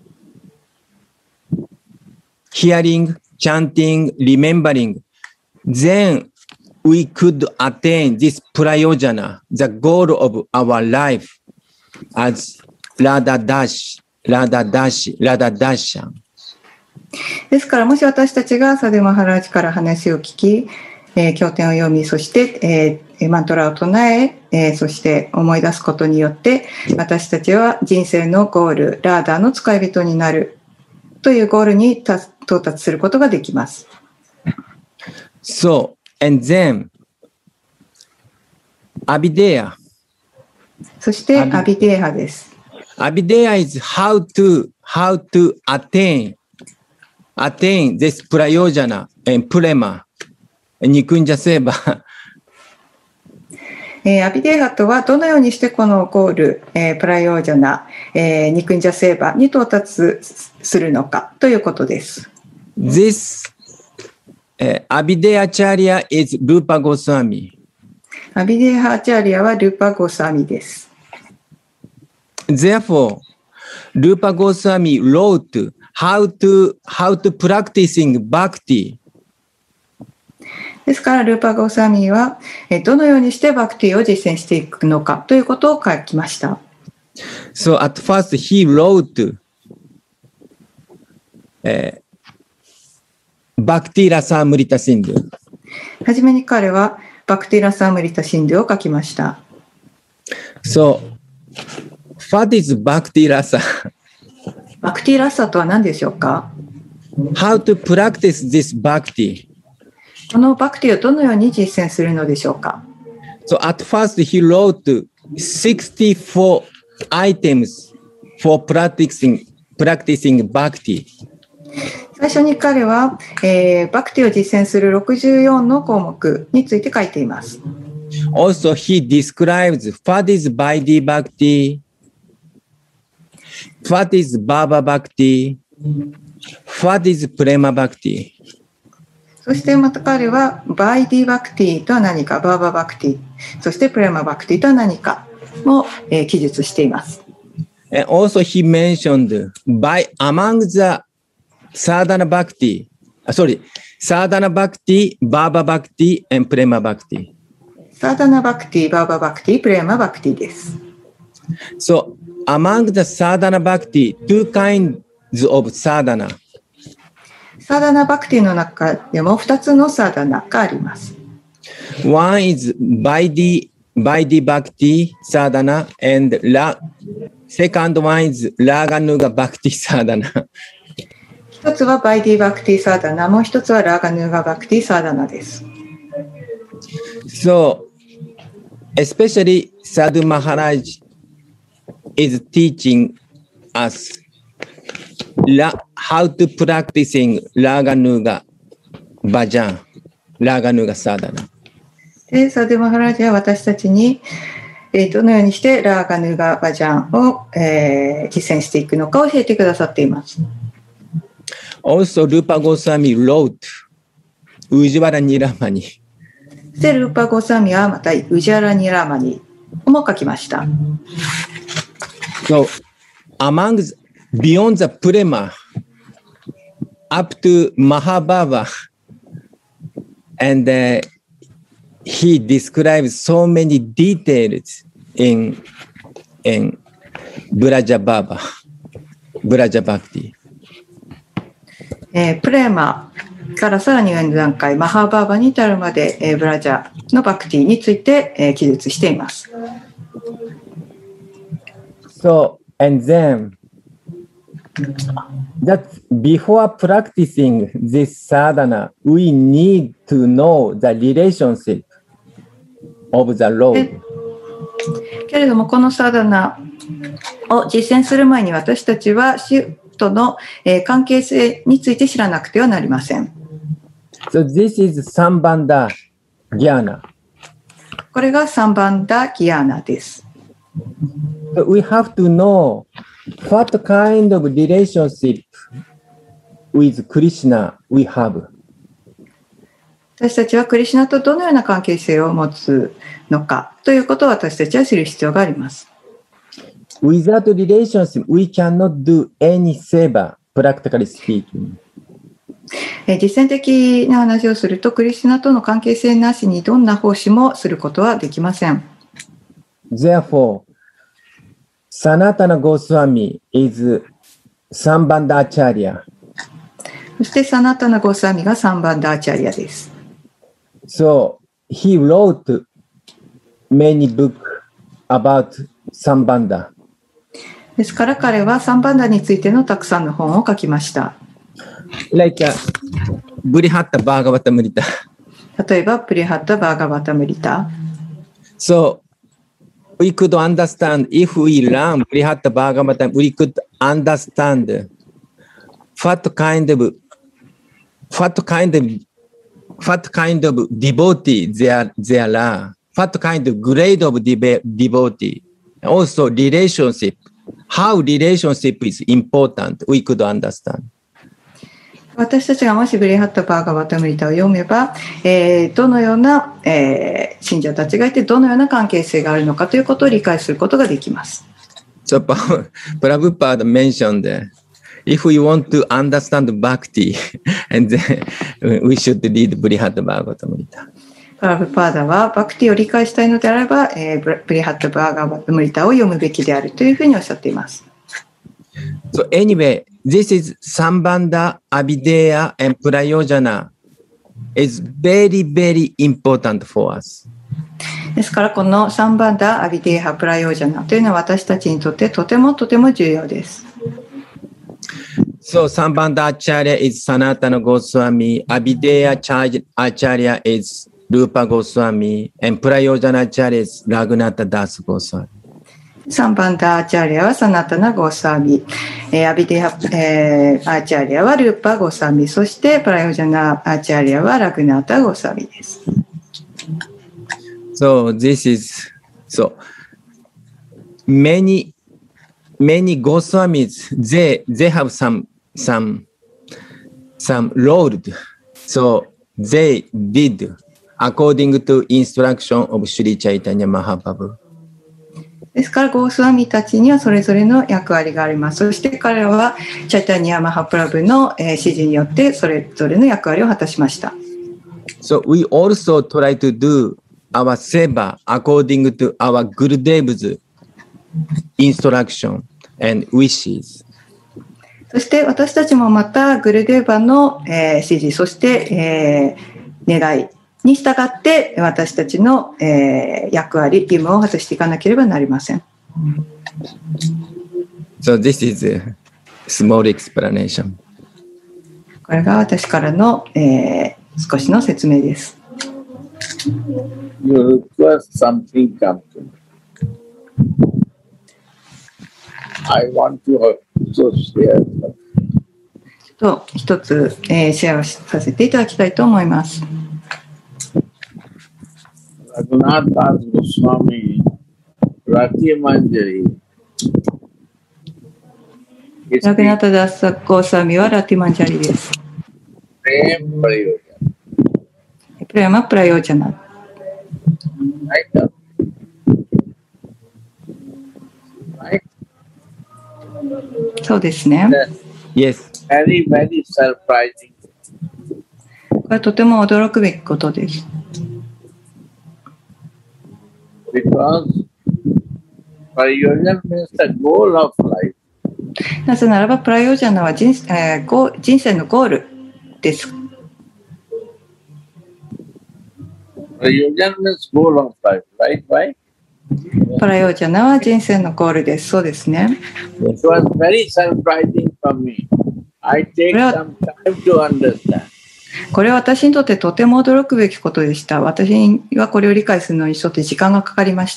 hearing, chanting, remembering, then we could attain this prayojana, the goal of our life as Radha Dash, Radha Dashi, Radha Dasha. ですから、もし私たちがサドゥマハラージから話を聞き、えー、経典を読み、そして、えー、マントラを唱ええー、そして思い出すことによって、私たちは人生のゴール、ラーダーの使い人になるというゴールに到達することができます。 So, and then, アビデア。 そして、アビデアです。 アビデア is how to, how to attain, attain this prayojana and prema, nikunja seva. えー、アビデーハとはどのようにしてこのゴール、えー、プラヨージャナ、えー、ニクンジャセーバに到達するのかということです。 This、uh, アビデーアチャリア is ルーパゴスワミ。 アビデーハチャリアはルーパゴスワミです。 Therefore, ルーパゴスワミ wrote how to, how to practicing bhakti. ですから、ルーパーゴーサミーはどのようにしてバクティを実践していくのかということを書きました。 So at first he wrote、uh, Bhakti Rasa Amrita Sindhu. はじめに彼はバクティラサアムリタシンドゥを書きました。 So, what is Bhakti Rasa? バクティラサとは何でしょうか？ How to practice this Bhakti? このバクティをどのように実践するのでしょうか？ So at first he wrote sixty-four items for practicing, practicing bhakti. 最初に彼は、えー、バクティを実践するろくじゅうよんの項目について書いています。 Also, he describes what is Vaidhi Bhakti, what is Bhava Bhakti, what is Prema Bhakti. そしてまた彼はバイディバクティとは何か、バーババクティ、そしてプレマバクティとは何かも、えー、記述しています。 And also he mentioned by among the sadhana bhakti, sorry, sadhana bhakti, bhava bhakti, and prema bhakti. サーダナバクティ、バーババクティ、プレマバクティです。 So among the sadhana bhakti, two kinds of sadhana. サーダナバクティの中でもふたつのサーダナがあります。 One is Vaidhi, Vaidhi Bhakti sadhana, and la, second one is Raganuga Bhakti sadhana. 一つはバイディバクティサーダナ、もう一つはラーガヌーガバクティサーダナです。 So, especially Sadhu Maharaj is teaching us how to practicing Raganuga Bhajan, Raganuga Sadhana. で、サドゥマハラジは私たちに、えー、どのようにしてラーガヌーガバジャンを、えー、実践していくのかを教えてくださっています。 Also, Rupa Goswami wrote Ujjvala Niramani. で、ルーパゴサミはまたウジャラニラマニも書きました。 So, among the, beyond the Prema, up to Mahabhava, and uh, he describes so many details in in Braja Bhava, Braja Bhakti. えー、プレーマからさらに上の段階、マハーバーバに至るまで、えー、ブラジャのバクティについて、えー、記述しています。 So, and then that before practicing this sadhana, we need to know the relationship of the Lord. けれども、このサーダナを実践する前に私たちは主との関係性について知らなくてはなりません。 So this is Sambandha Jnana. これがサンバンダギアーナです。 So we have to know what kind of relationship with Krishna we have. 私たちはクリシュナとどのような関係性を持つのかということを私たちは知る必要があります。 Without relationship, we cannot do any seva, practically speaking. 実践的な話をすると、クリシュナとの関係性なしにどんな奉仕もすることはできません。 Therefore, Sanatana Goswami is Sambandha Acharya. そしてサナタナゴスワミがサンバンダーチャリアです。 So, he wrote many books about Sambandha. ですから彼はサンバンダについてのたくさんの本を書きました。 Like uh, Brihatta Bhagavatamrita. 例えばプリハッタバーガバタムリタ。 So we could understand if we learn Brihatta Bhagavatam, we could understand what kind of what kind of what kind of devotee there there are, what kind of grade of devotee, also relationship. How relationship is important, we could understand. 私たちがもしブリハッタバーガバタムリタを読めば、えー、どのような、えー、信者たちがいてどのような関係性があるのかということを理解することができます。 So Prabhupada mentioned that if we want to understand Bhakti, and then we should read Brihatta Bhagavatamrita. プラブパーダはバクティを理解したいのであれば、えー、ブリハッタバーガバタムリタを読むべきであるというふうにおっしゃっています。 So anyway, this is Sambandha, Abhideya, and Prayojana is very, very important for us. ですからこのサンバンダ、アビデーハ、プラヨージャナというのは私たちにとってとてもとても重要です。 So Sambandha Acharya is Sanatana Goswami, Abhideya Acharya is Rupa Goswami, and Prayojana Acharya is Raghunatha Das Goswami. さんばんダーチャーリアはサナタナ・ゴーサーミ、えー、アビディハ、えー、アーチャーリアはルーパ・ゴーサーミ、そしてプラヨジャナ・アーチャーリアはラグナータ・ゴーサーミです。 So this is so many many Goswamis they they have some some some role, so they did according to instruction of Sri Chaitanya Mahaprabhu. ですからゴースワミたちにはそれぞれの役割があります。そして彼らはチャイタニア・マハプラブの指示によってそれぞれの役割を果たしました。 So we also try to do our seva according to our Gurudev's instruction and wishes. そして私たちもまたグルデーバの、えー、指示、そして、えー、願いに従って私たちの、えー、役割、義務を果たしていかなければなりません。 So this is a small explanation. これが私からの、えー、少しの説明です。 You request something come to me. I want to also share. と一つ、えー、シェアをさせていただきたいと思います。 Raghunath Das Goswami, Rati Manjari. ラグナタダスゴーサミはラティマンジャリです。 プレーマプラヨジャナ。 プレーマプラヨジャナ。 Right? Right? そうですね。 Yes. Very, very surprising. これはとても驚くべきことです。 Because Prayojana means the goal of life. なぜならばプラヨジャナは 人,、えー、人生のゴールです。 Prayojana means goal of life, right? Right? プラヨジャナは人生のゴールです。そうですね。 It was very surprising for me. I take some time to understand. これは私にとってとても驚くべきことでした。私はこれを理解するのにちょっと時間がかかりました。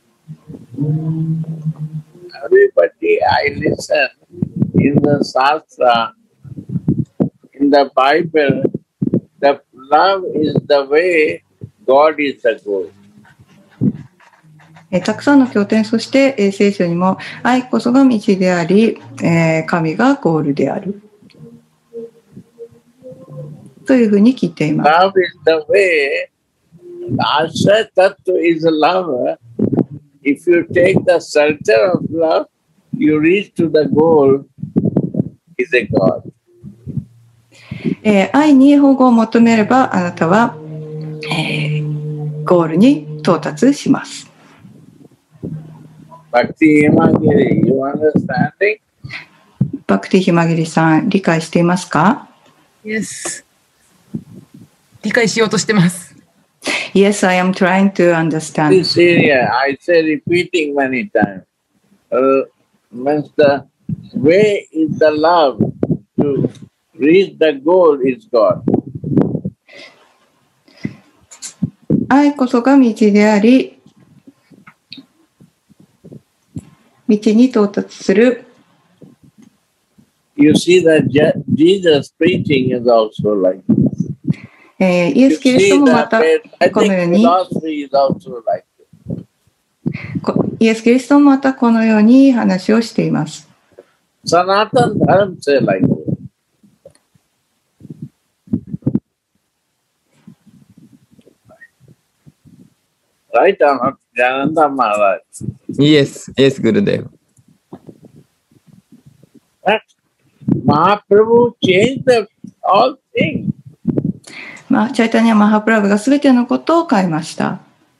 Everybody I listen in the Shastra, in the Bible, the love is the way, God is the goal. えたくさんの経典、そして、え聖書にも愛こそが道であり、え神がゴールであるというふうに聞いています。 Love is the way. Asya Tattva is love. If you take the shelter of love, you reach to the goal, is a God. えー、愛に保護を求めれば、あなたは、えー、ゴールに到達します。 バクティ・ヒマギリ、you understanding? バクティ・ヒマギリさん、理解していますか？ Yes. 理解しようとしてます。 Yes, I am trying to understand. This area, I say repeating many times. Uh, means the way is the love to reach the goal is God. 愛こそが道であり、道に到達する。 You see that Jesus preaching is also like this. えー、イエス・キリストもまたこのように、イエス・キリストもまたこのように話をしています。 Sanatan Dharma say like this. Right, Jananda Maharaj? Yes, yes, Gurudev. But Mahaprabhu changed the all things. まあ、チャイタニア・マハプラブがすべてのことを変えました。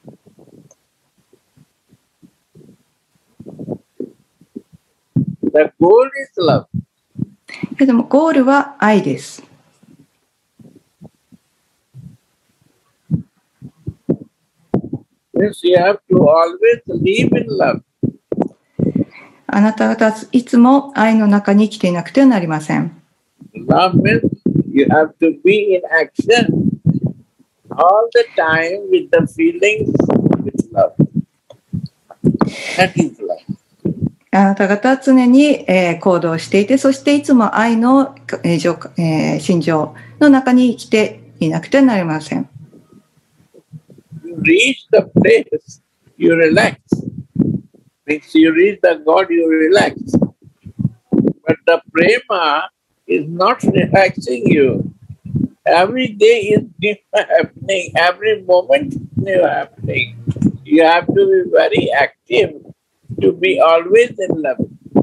The goal is love. でもゴールは愛です。 Yes, you have to always live in love. あなた方いつも愛の中に生きていなくてはなりません。 Love means you have to be in action all the time with the feelings with love. That is love. あなた方は常に、えー行動していて、そしていつも愛の、えー情えー心情の中に生きていなくてはなりません。 You reach the place, you relax. Means you reach the God, you relax. But the prema is not relaxing you. Every day is new happening, every moment is new happening. You have to be very active to be always in love.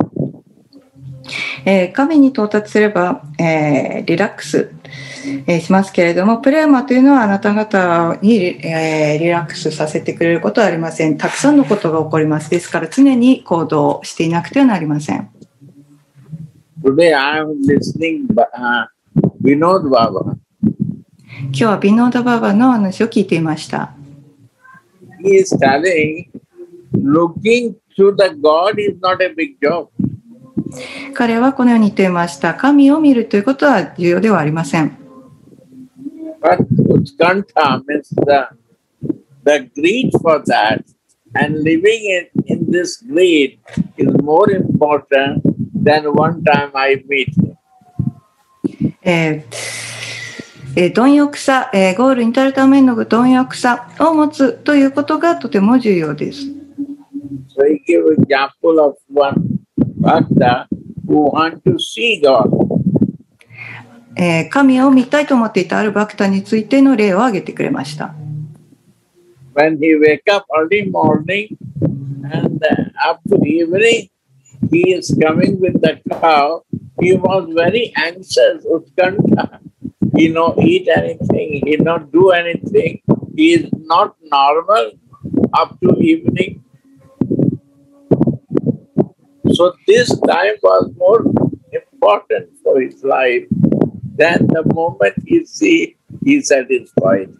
えー神に到達すれば、えーリラックス、えーしますけれども、プレーマというのはあなた方に、えーリラックスさせてくれることはありません。たくさんのことが起こります。ですから常に行動していなくてはなりません。 Today I am listening uh, Vinod Baba. 今日はビノーダ・バーバの話を聞いていました。 He is telling, looking to the God is not a big job. 彼はこのように言っていました。神を見るということは重要ではありません。 But Utkantha means the, the greed for that, and living it in this greed is more important than one time I meet him. えーえー貪欲さ、えーゴールに至るための貪欲さを持つということがとても重要です。 So he gave an example of one bhakta who want to see God. えー神を見たいと思っていたあるバクタについての例を挙げてくれました。 When he wake up early morning and uh, up to evening, he is coming with the cow. He was very anxious, Utkantha. He not eat anything, he not do anything. He is not normal up to evening. So this time was more important for his life than the moment he see he is satisfied.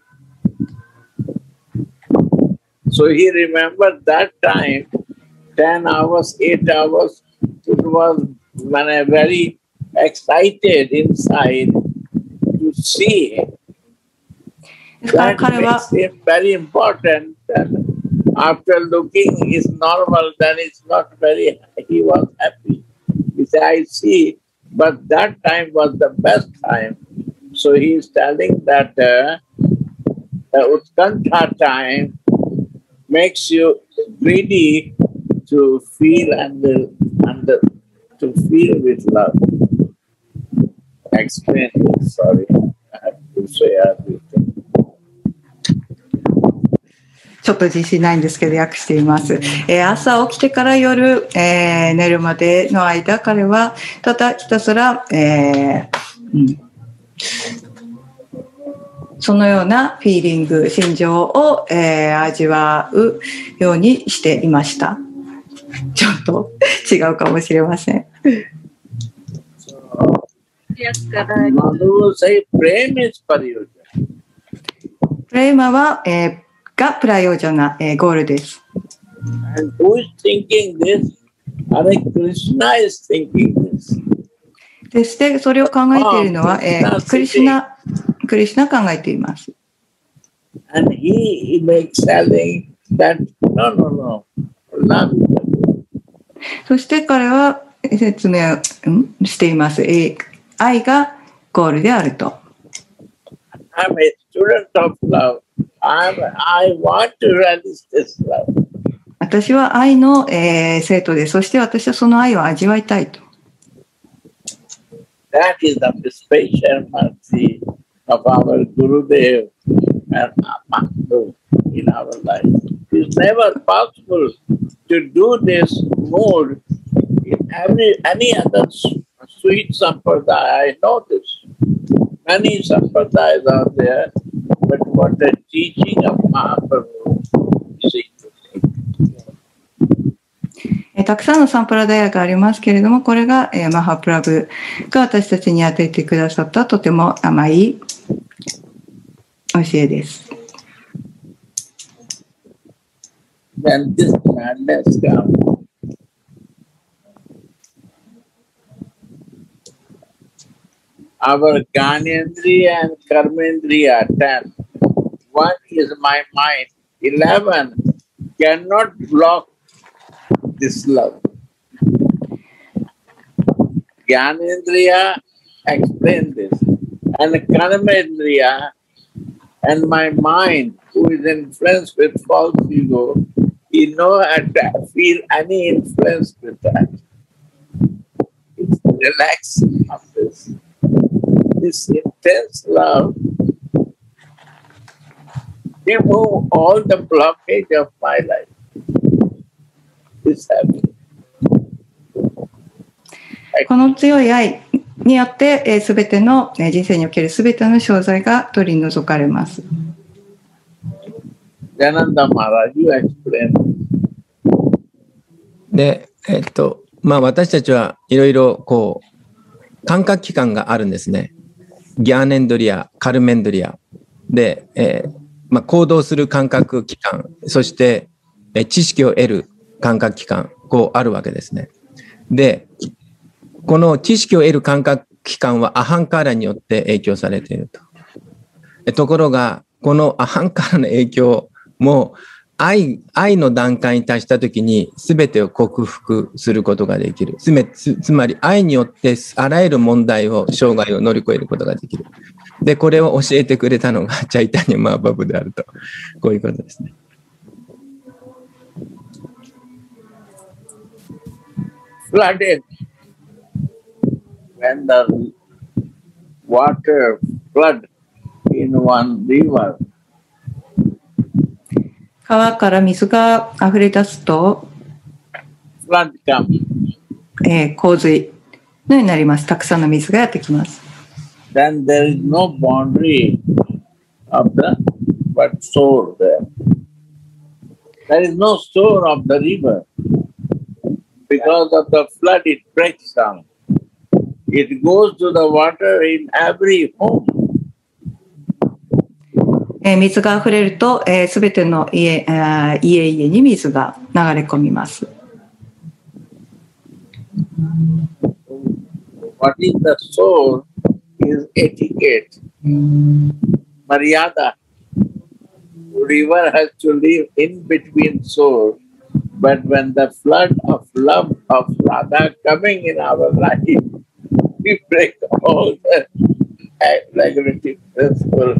So he remembered that time, ten hours, eight hours, it was when I very excited inside to see. ですから That 彼は makes him very important. That after looking is normal, then it's not very, he was happy. He said, I see, but that time was the best time. So he is telling that uh, the Utkantha time makes you greedy to feel and, and to feel with love. Explain this, sorry. I have to say everything. ちょっと自信ないんですけど訳しています。えー朝起きてから夜、えー寝るまでの間、彼はただひたすら、えーうんそのようなフィーリング、心情を、えー味わうようにしていました。ちょっと違うかもしれません。 Madhu say prema is pariyojana. プレイマは、えーがプラヨージャナ、えーゴールです。 And who is thinking this? Hare Krishna is thinking this. そしてそれを考えているのは、えークリシュナ、クリシュナ考えています。 And he makes telling that no, no, no, love. そして彼は説明をんしています。えー愛がゴールであると。 I'm a student of love. I'm, I want to realize this love. 私は愛の、えー生徒です。そして私はその愛を味わいたいと。 That is the special mercy of our Gurudev and Mahaprabhu in our life. It's never possible to do this mood in every any other sweet sampradaya. I know this. Many sampradayas are there, but what the teaching of Mahaprabhu is interesting. えーたくさんのサンプラダヤがありますけれども、これが、えーマハプラブが私たちに与えてくださったとても甘い教えです。 When this madness comes, our Gyanendriya and Karmendriya, ten. One is my mind. Eleven cannot block this love. Jnanendriya explained this. And Karmendriya and my mind, who is influenced with false ego, he no to feel any influence with that. It's relaxing of this. This intense love remove all the blockage of my life. This happening. この強い愛によって、すべての、えー人生におけるすべての障害が取り除かれます。 Jananda Maharaj, you explain. で、えっと、まあ私たちはいろいろこう、感覚器官があるんですね。ギャーネンドリア、カルメンドリア。で、えーまあ、行動する感覚器官、そして、えー知識を得る感覚器官、こうあるわけですね。で、この知識を得る感覚器官はアハンカーラによって影響されていると。えところが、このアハンカーラの影響も愛、愛の段階に達したときに全てを克服することができる。つめ、つ、つまり愛によってあらゆる問題を、障害を乗り越えることができる。で、これを教えてくれたのがチャイタニャマーバブであると。こういうことですね。 Flooded. When the water flood in one river, 川から水が溢れ出すと、 flood comes. えー洪水のようになります。たくさんの水がやってきます。 Then there is no boundary of the but shore there. There is no shore of the river. Because of the flood, it breaks down. It goes to the water in every home. えー水が溢れると、すべての家、あー家々に水が流れ込みます。 What is the soul is etiquette, maryada. River has to live in between soul. But when the flood of love of Radha coming in our life, we break all the regulative principles.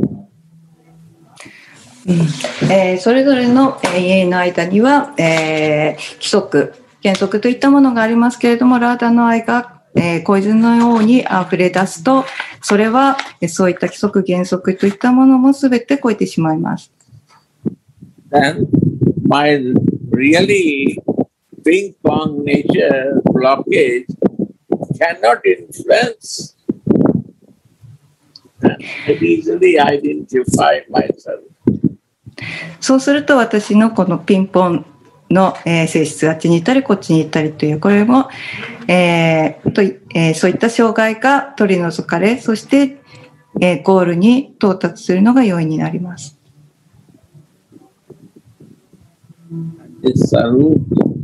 えーそれぞれの、えー家の間には、えー規則、原則といったものがありますけれども、ラーダの愛が、えー、小泉のように溢れ出すと、それは、えーそういった規則、原則といったものもすべて超えてしまいます。 Then my really ping pong nature blockage cannot influence and I easily identify myself. そうすると私のこのピンポンの、えー性質、あっちに行ったりこっちに行ったりという、これも、えーといえーそういった障害が取り除かれ、そして、えーゴールに到達するのが容易になります。 This Sarup,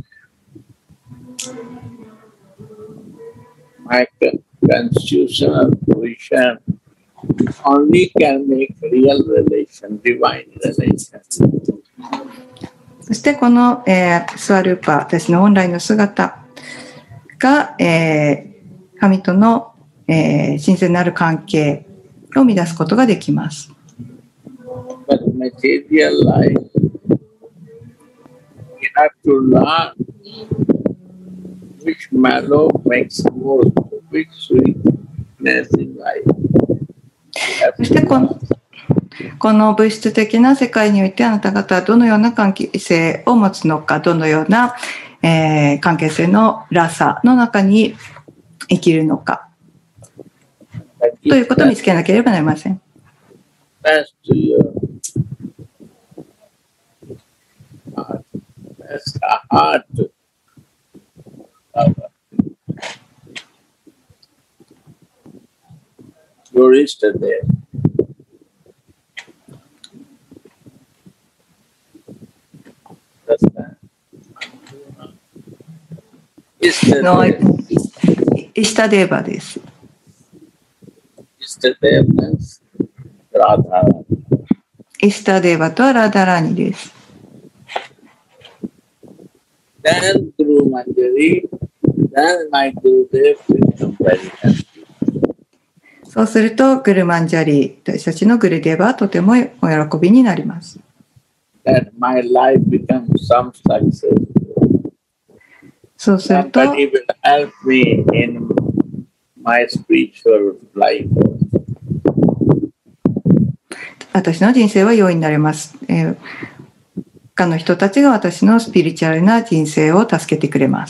my constitutional position only can make real relation, divine relation. そしてこの、えースワルーパ、私の本来の姿が、えー神との、えー神聖なる関係を生み出すことができます。 But material life, we have to learn which mallow makes more, which sweetness in life. そしてこのこの物質的な世界においてあなた方はどのような関係性を持つのか、どのような、えー関係性のラサの中に生きるのかということを見つけなければなりません。 Best to your heart. Best heart. Your yesterday. Understand? の Yesterday. イシタデーバです。 Yesterday means Radha. イシタデーバとはラダラーニです。 then Guru Manjari, then my Gurudev become very happy. そうすると、グルマンジャリ、私たちのグルデーバはとてもお喜びになります。 That my life becomes some success. そうすると、 Somebody will help me in my spiritual life. 私の人生は容易になります。えー他の人たちが私のスピリチュアルな人生を助けてくれます。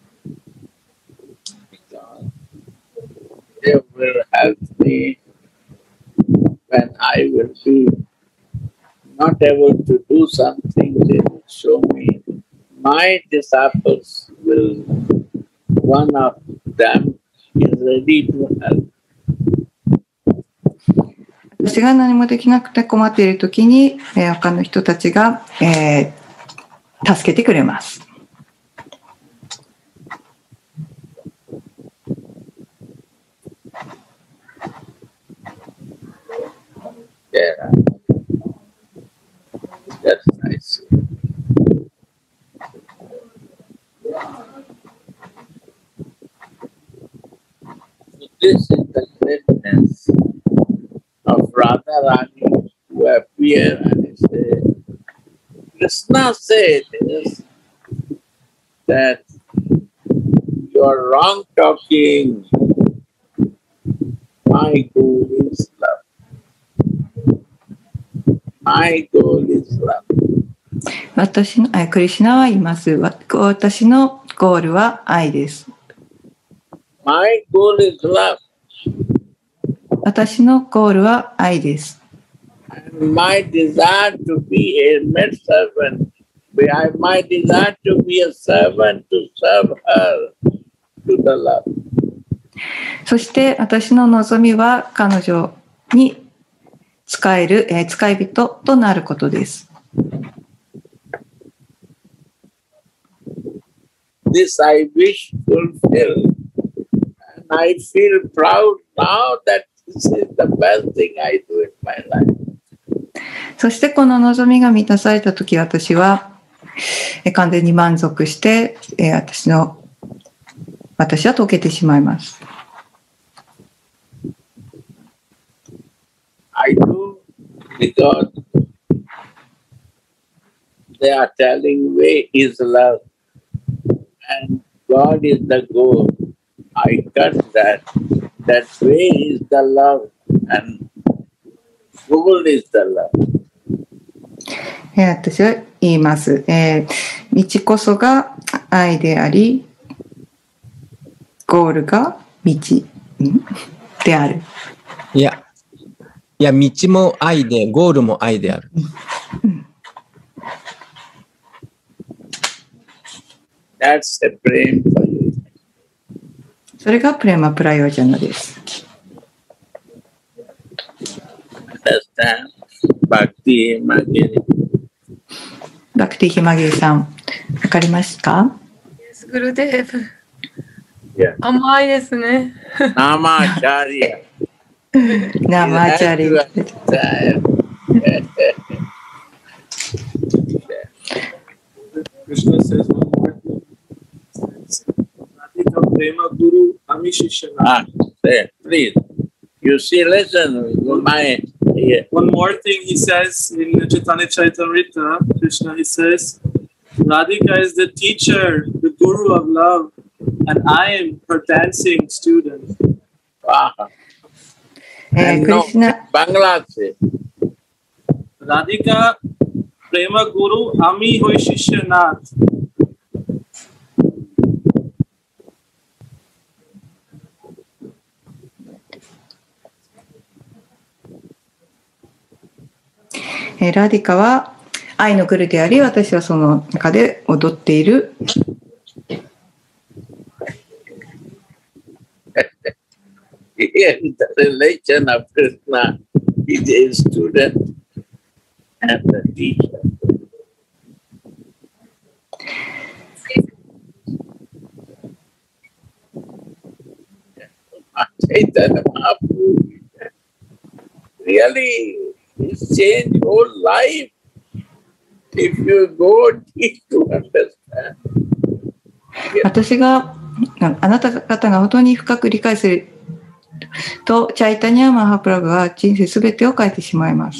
They will help me when I will be not able to do something. They will show me. My disciples will, one of them is ready to help. 私が何もできなくて困っているときに、えー、他の人たちが、えー、助けてくれます。 Yeah. That's nice. So this is the greatness of Radharani who appear and say, Krishna said is that you are wrong talking. My goal is love. My goal is love. 私の、えクリシュナは言います。わ私のゴールは愛です。 My goal is love. 私のゴールは愛です。 And my desire to be a maidservant, my desire to be a servant to serve her to the love. そして私の望みは彼女に使える、えー、使い人となることです。 This I wish fulfill, and I feel proud now that this is the best thing I do in my life. そしてこの望みが満たされたとき、私は完全に満足して、私の私は溶けてしまいます。 I do because they are telling way is love and God is the goal. I cut that. That way is the love and goal is the love. 私は言います、えー。道こそが愛であり、ゴールが道である。 いや、いや、道も愛で、ゴールも愛である。 That's a prema prayoja. それがプレマプラヨージャナです。 Understand? Bhakti Himagiri. バクティヒマギリさん、わかりますか？ Yes, グルデーブ。 Yeah. 甘いですね。 Namacharya. ナマーチャリー。 Krishna says one more thing. Radhika Prema Guru Ami Shishana. Ah, say, please. You see, listen, my. Yeah. One more thing he says in Chaitanya Charitamrita, Krishna, he says, Radhika is the teacher, the guru of love, and I am her dancing student. Wow. And no, Krishna, Bangladesh. Radhika Prema Guru Ami Hoy Shishanath. えー、ラディカは愛のグルであり、私はその中で踊っている。 Here is the relation of Krishna. He is a student and the teacher. Chaitanya Mahaprabhu really it's changed whole life if you go deep to understand. 私が、あなた方が本当に深く理解すると、チャイタニア・マハプラブは人生すべてを変えてしまいます。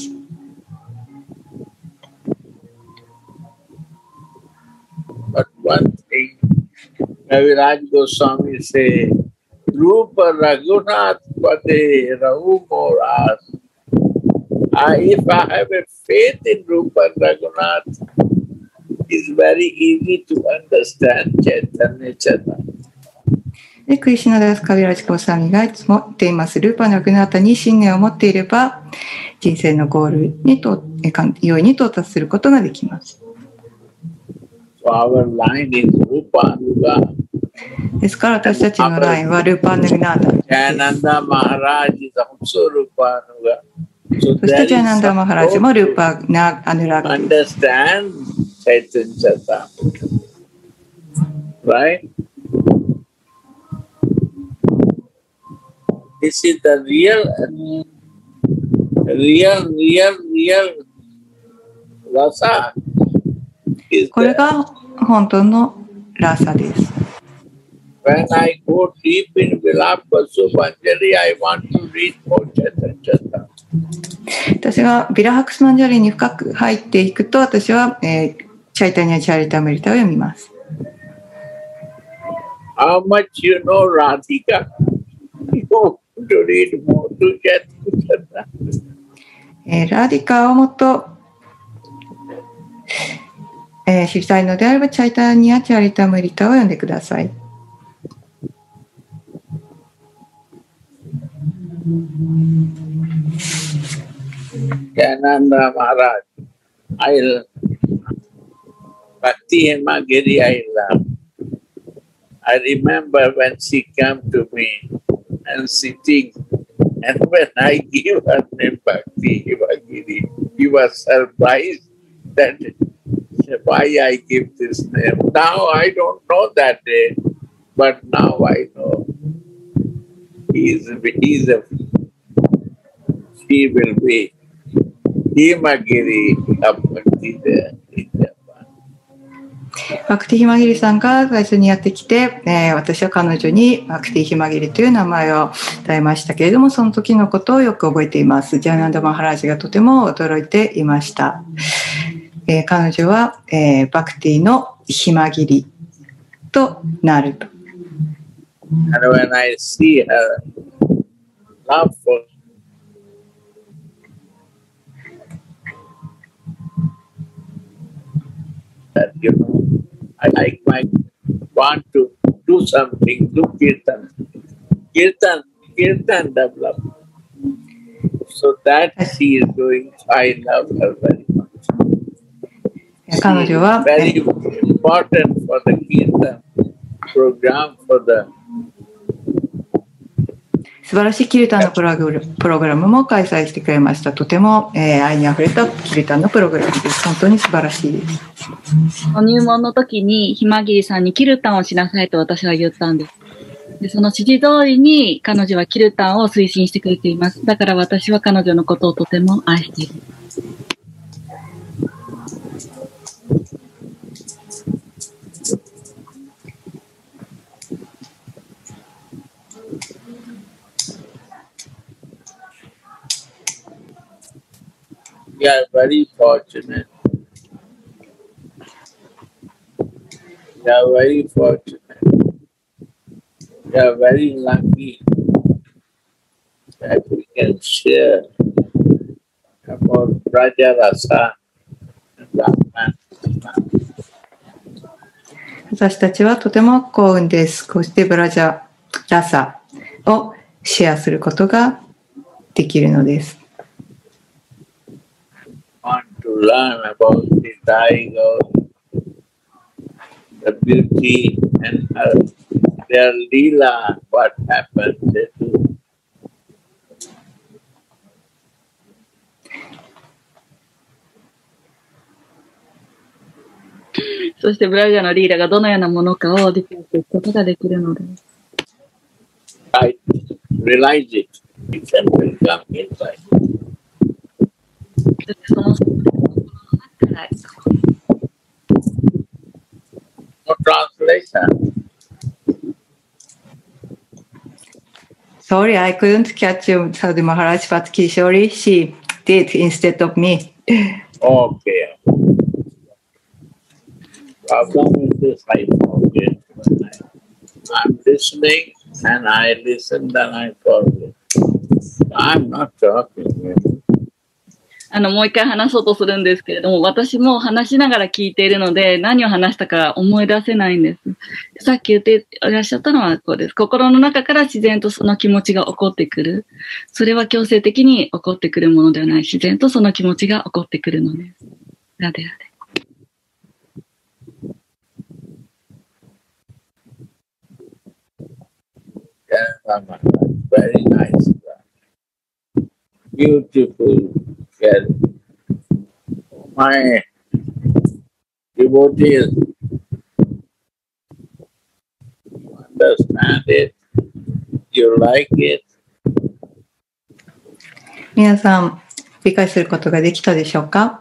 But one thing, Kaviraj Goswami say, Rupa Raghunath Pade Rahu Moras. If I have a faith in Rupa Raghunath, it's very easy to understand Chaitanya Chaitanya. で、クリシュナダース・カビラジコサミがいつも言っています。ルーパのラグナータに信念を持っていれば、人生のゴールにと容易に到達することができます。 So our line is Rupa Anuga. ですから私たちのラインはルーパーヌグナータです。 Jayananda Maharaj is also Rupa Anuga. そしてジャヤナンダマハラジもルーパーアヌラガです。 Understand Chaitanya Chaitanya. Right? This is the real, real, real, real rasa. これが本当のラサです。 When I go deep in Vilapa Subhanjali, I want to read more Chaitanya Chaitanya. 私がビラハクスマンジャリに深く入っていくと、私は、えー、チャイタニア・チャリタムリタを読みます。 How much you know Radhika? You want to read more to Chaitanya. えー、ラディカをもっと、えー、知りたいのであれば、チャイタニア・チャリタムリタを読んでください。 Jayananda Maharaj, I love Bhakti Hemagiri, I love. I remember when she came to me and sitting, and when I gave her name Bhakti Hemagiri, she was surprised that why I give this name. Now I don't know that day, but now I know. He is, he is a, she will be Himagiri of Bhakti there in Japan. バクティヒマギリさんが最初にやってきて、えー、私は彼女にバクティヒマギリという名前を与えましたけれども、その時のことをよく覚えています。ジャヤナンダマハラジがとても驚いていました。えー、彼女は、えー、バクティのヒマギリとなると。 And when I see her love for that, you know, I like my want to do something, do kirtan, kirtan, kirtan develop. So that she is doing, I love her very much. 彼女は Very important for the kirtan program for the 素晴らしいキルタンのプログラム、プログラムも開催してくれました。とても、えー、愛にあふれたキルタンのプログラムです。本当に素晴らしいです。 入門の時にひまぎりさんにキルタンをしなさいと私は言ったんです。で、その指示通りに彼女はキルタンを推進してくれています。だから私は彼女のことをとても愛している。 We are very fortunate. We are very fortunate. We are very lucky that we can share about Braja Rasa and Brahman. 私たちはとても幸運です。こうしてブラジャラサをシェアすることができるのです。 Want to learn about the tiger, the beauty and her, their lila, what happened, they do. そしてブラジャーのリーダーがどのようなものかを理解していくことができるのです。 Right, realize it. It can become inside. その心の中から No translation. Sorry, I couldn't catch you, Sadhu Maharaj, but Kishori, she did instead of me. Okay. Problem is this, I forget. I'm listening and I listen, then I forget. I'm not talking. You know. あの、もう一回話そうとするんですけれども、私も話しながら聞いているので、何を話したか思い出せないんです。さっき言っていらっしゃったのはこうです。心の中から自然とその気持ちが起こってくる。それは強制的に起こってくるものではない。自然とその気持ちが起こってくるのです。ラデラデ。 Yes, very nice. Beautiful. Yes. My devotees understand it. You like it. 皆さん、理解することができたでしょうか？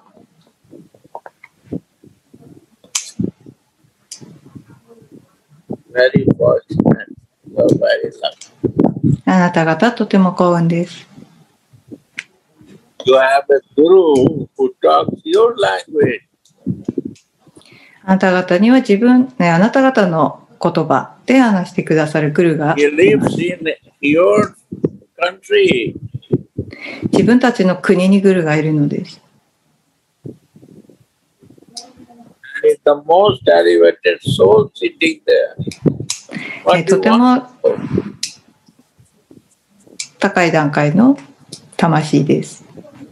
Very fortunate. You're very lucky. あなた方、とても幸運です。 You have a guru who talks your language. あなた方には自分、ね、あなた方の言葉で話してくださるグルが He lives in your country. 自分たちの国にグルがいるのです。 And the most elevated soul sitting there. えとても高い段階の魂です。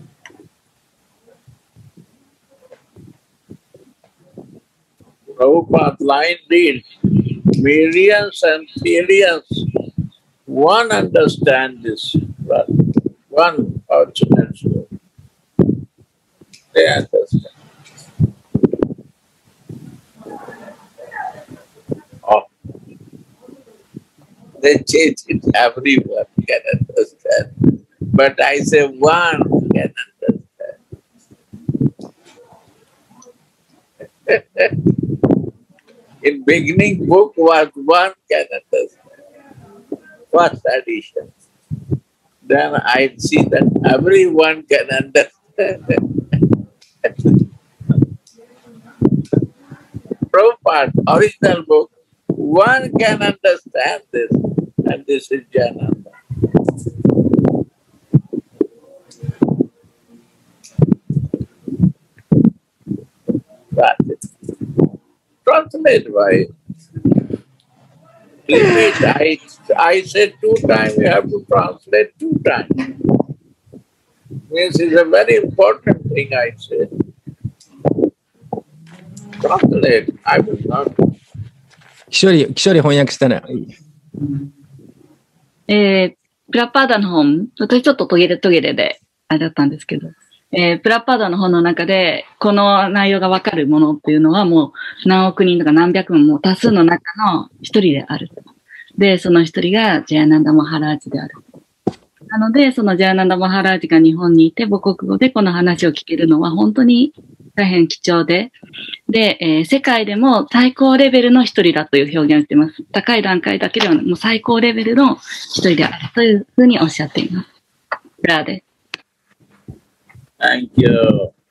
Prabhupada line reads, millions and billions, one understand this, one fortunate soul. They understand. Oh, they change it, everyone can understand. But I say one can understand. In beginning book was one can understand. First edition. Then I see that everyone can understand. Prabhupada, original book, one can understand this. And this is Jananda. That's it. Translate why? Limit. I, I said two times, you have to translate two times. This is a very important thing I said. Translate. I will not. キショリ、キショリ翻訳したね。 えー、プラパーダの本、私ちょっと途切れ途切れで、あれだったんですけど、えー、プラパーダの本の中で、この内容がわかるものっていうのはもう何億人とか何百万も多数の中の一人である。で、その一人がジャヤナンダ・マハラージである。なので、そのジャヤナンダ・マハラージが日本にいて母国語でこの話を聞けるのは本当に大変貴重で、で、えー、世界でも最高レベルの一人だという表現をしています。高い段階だけではなく、もう最高レベルの一人であるというふうにおっしゃっています。ブラーデ。 Thank you.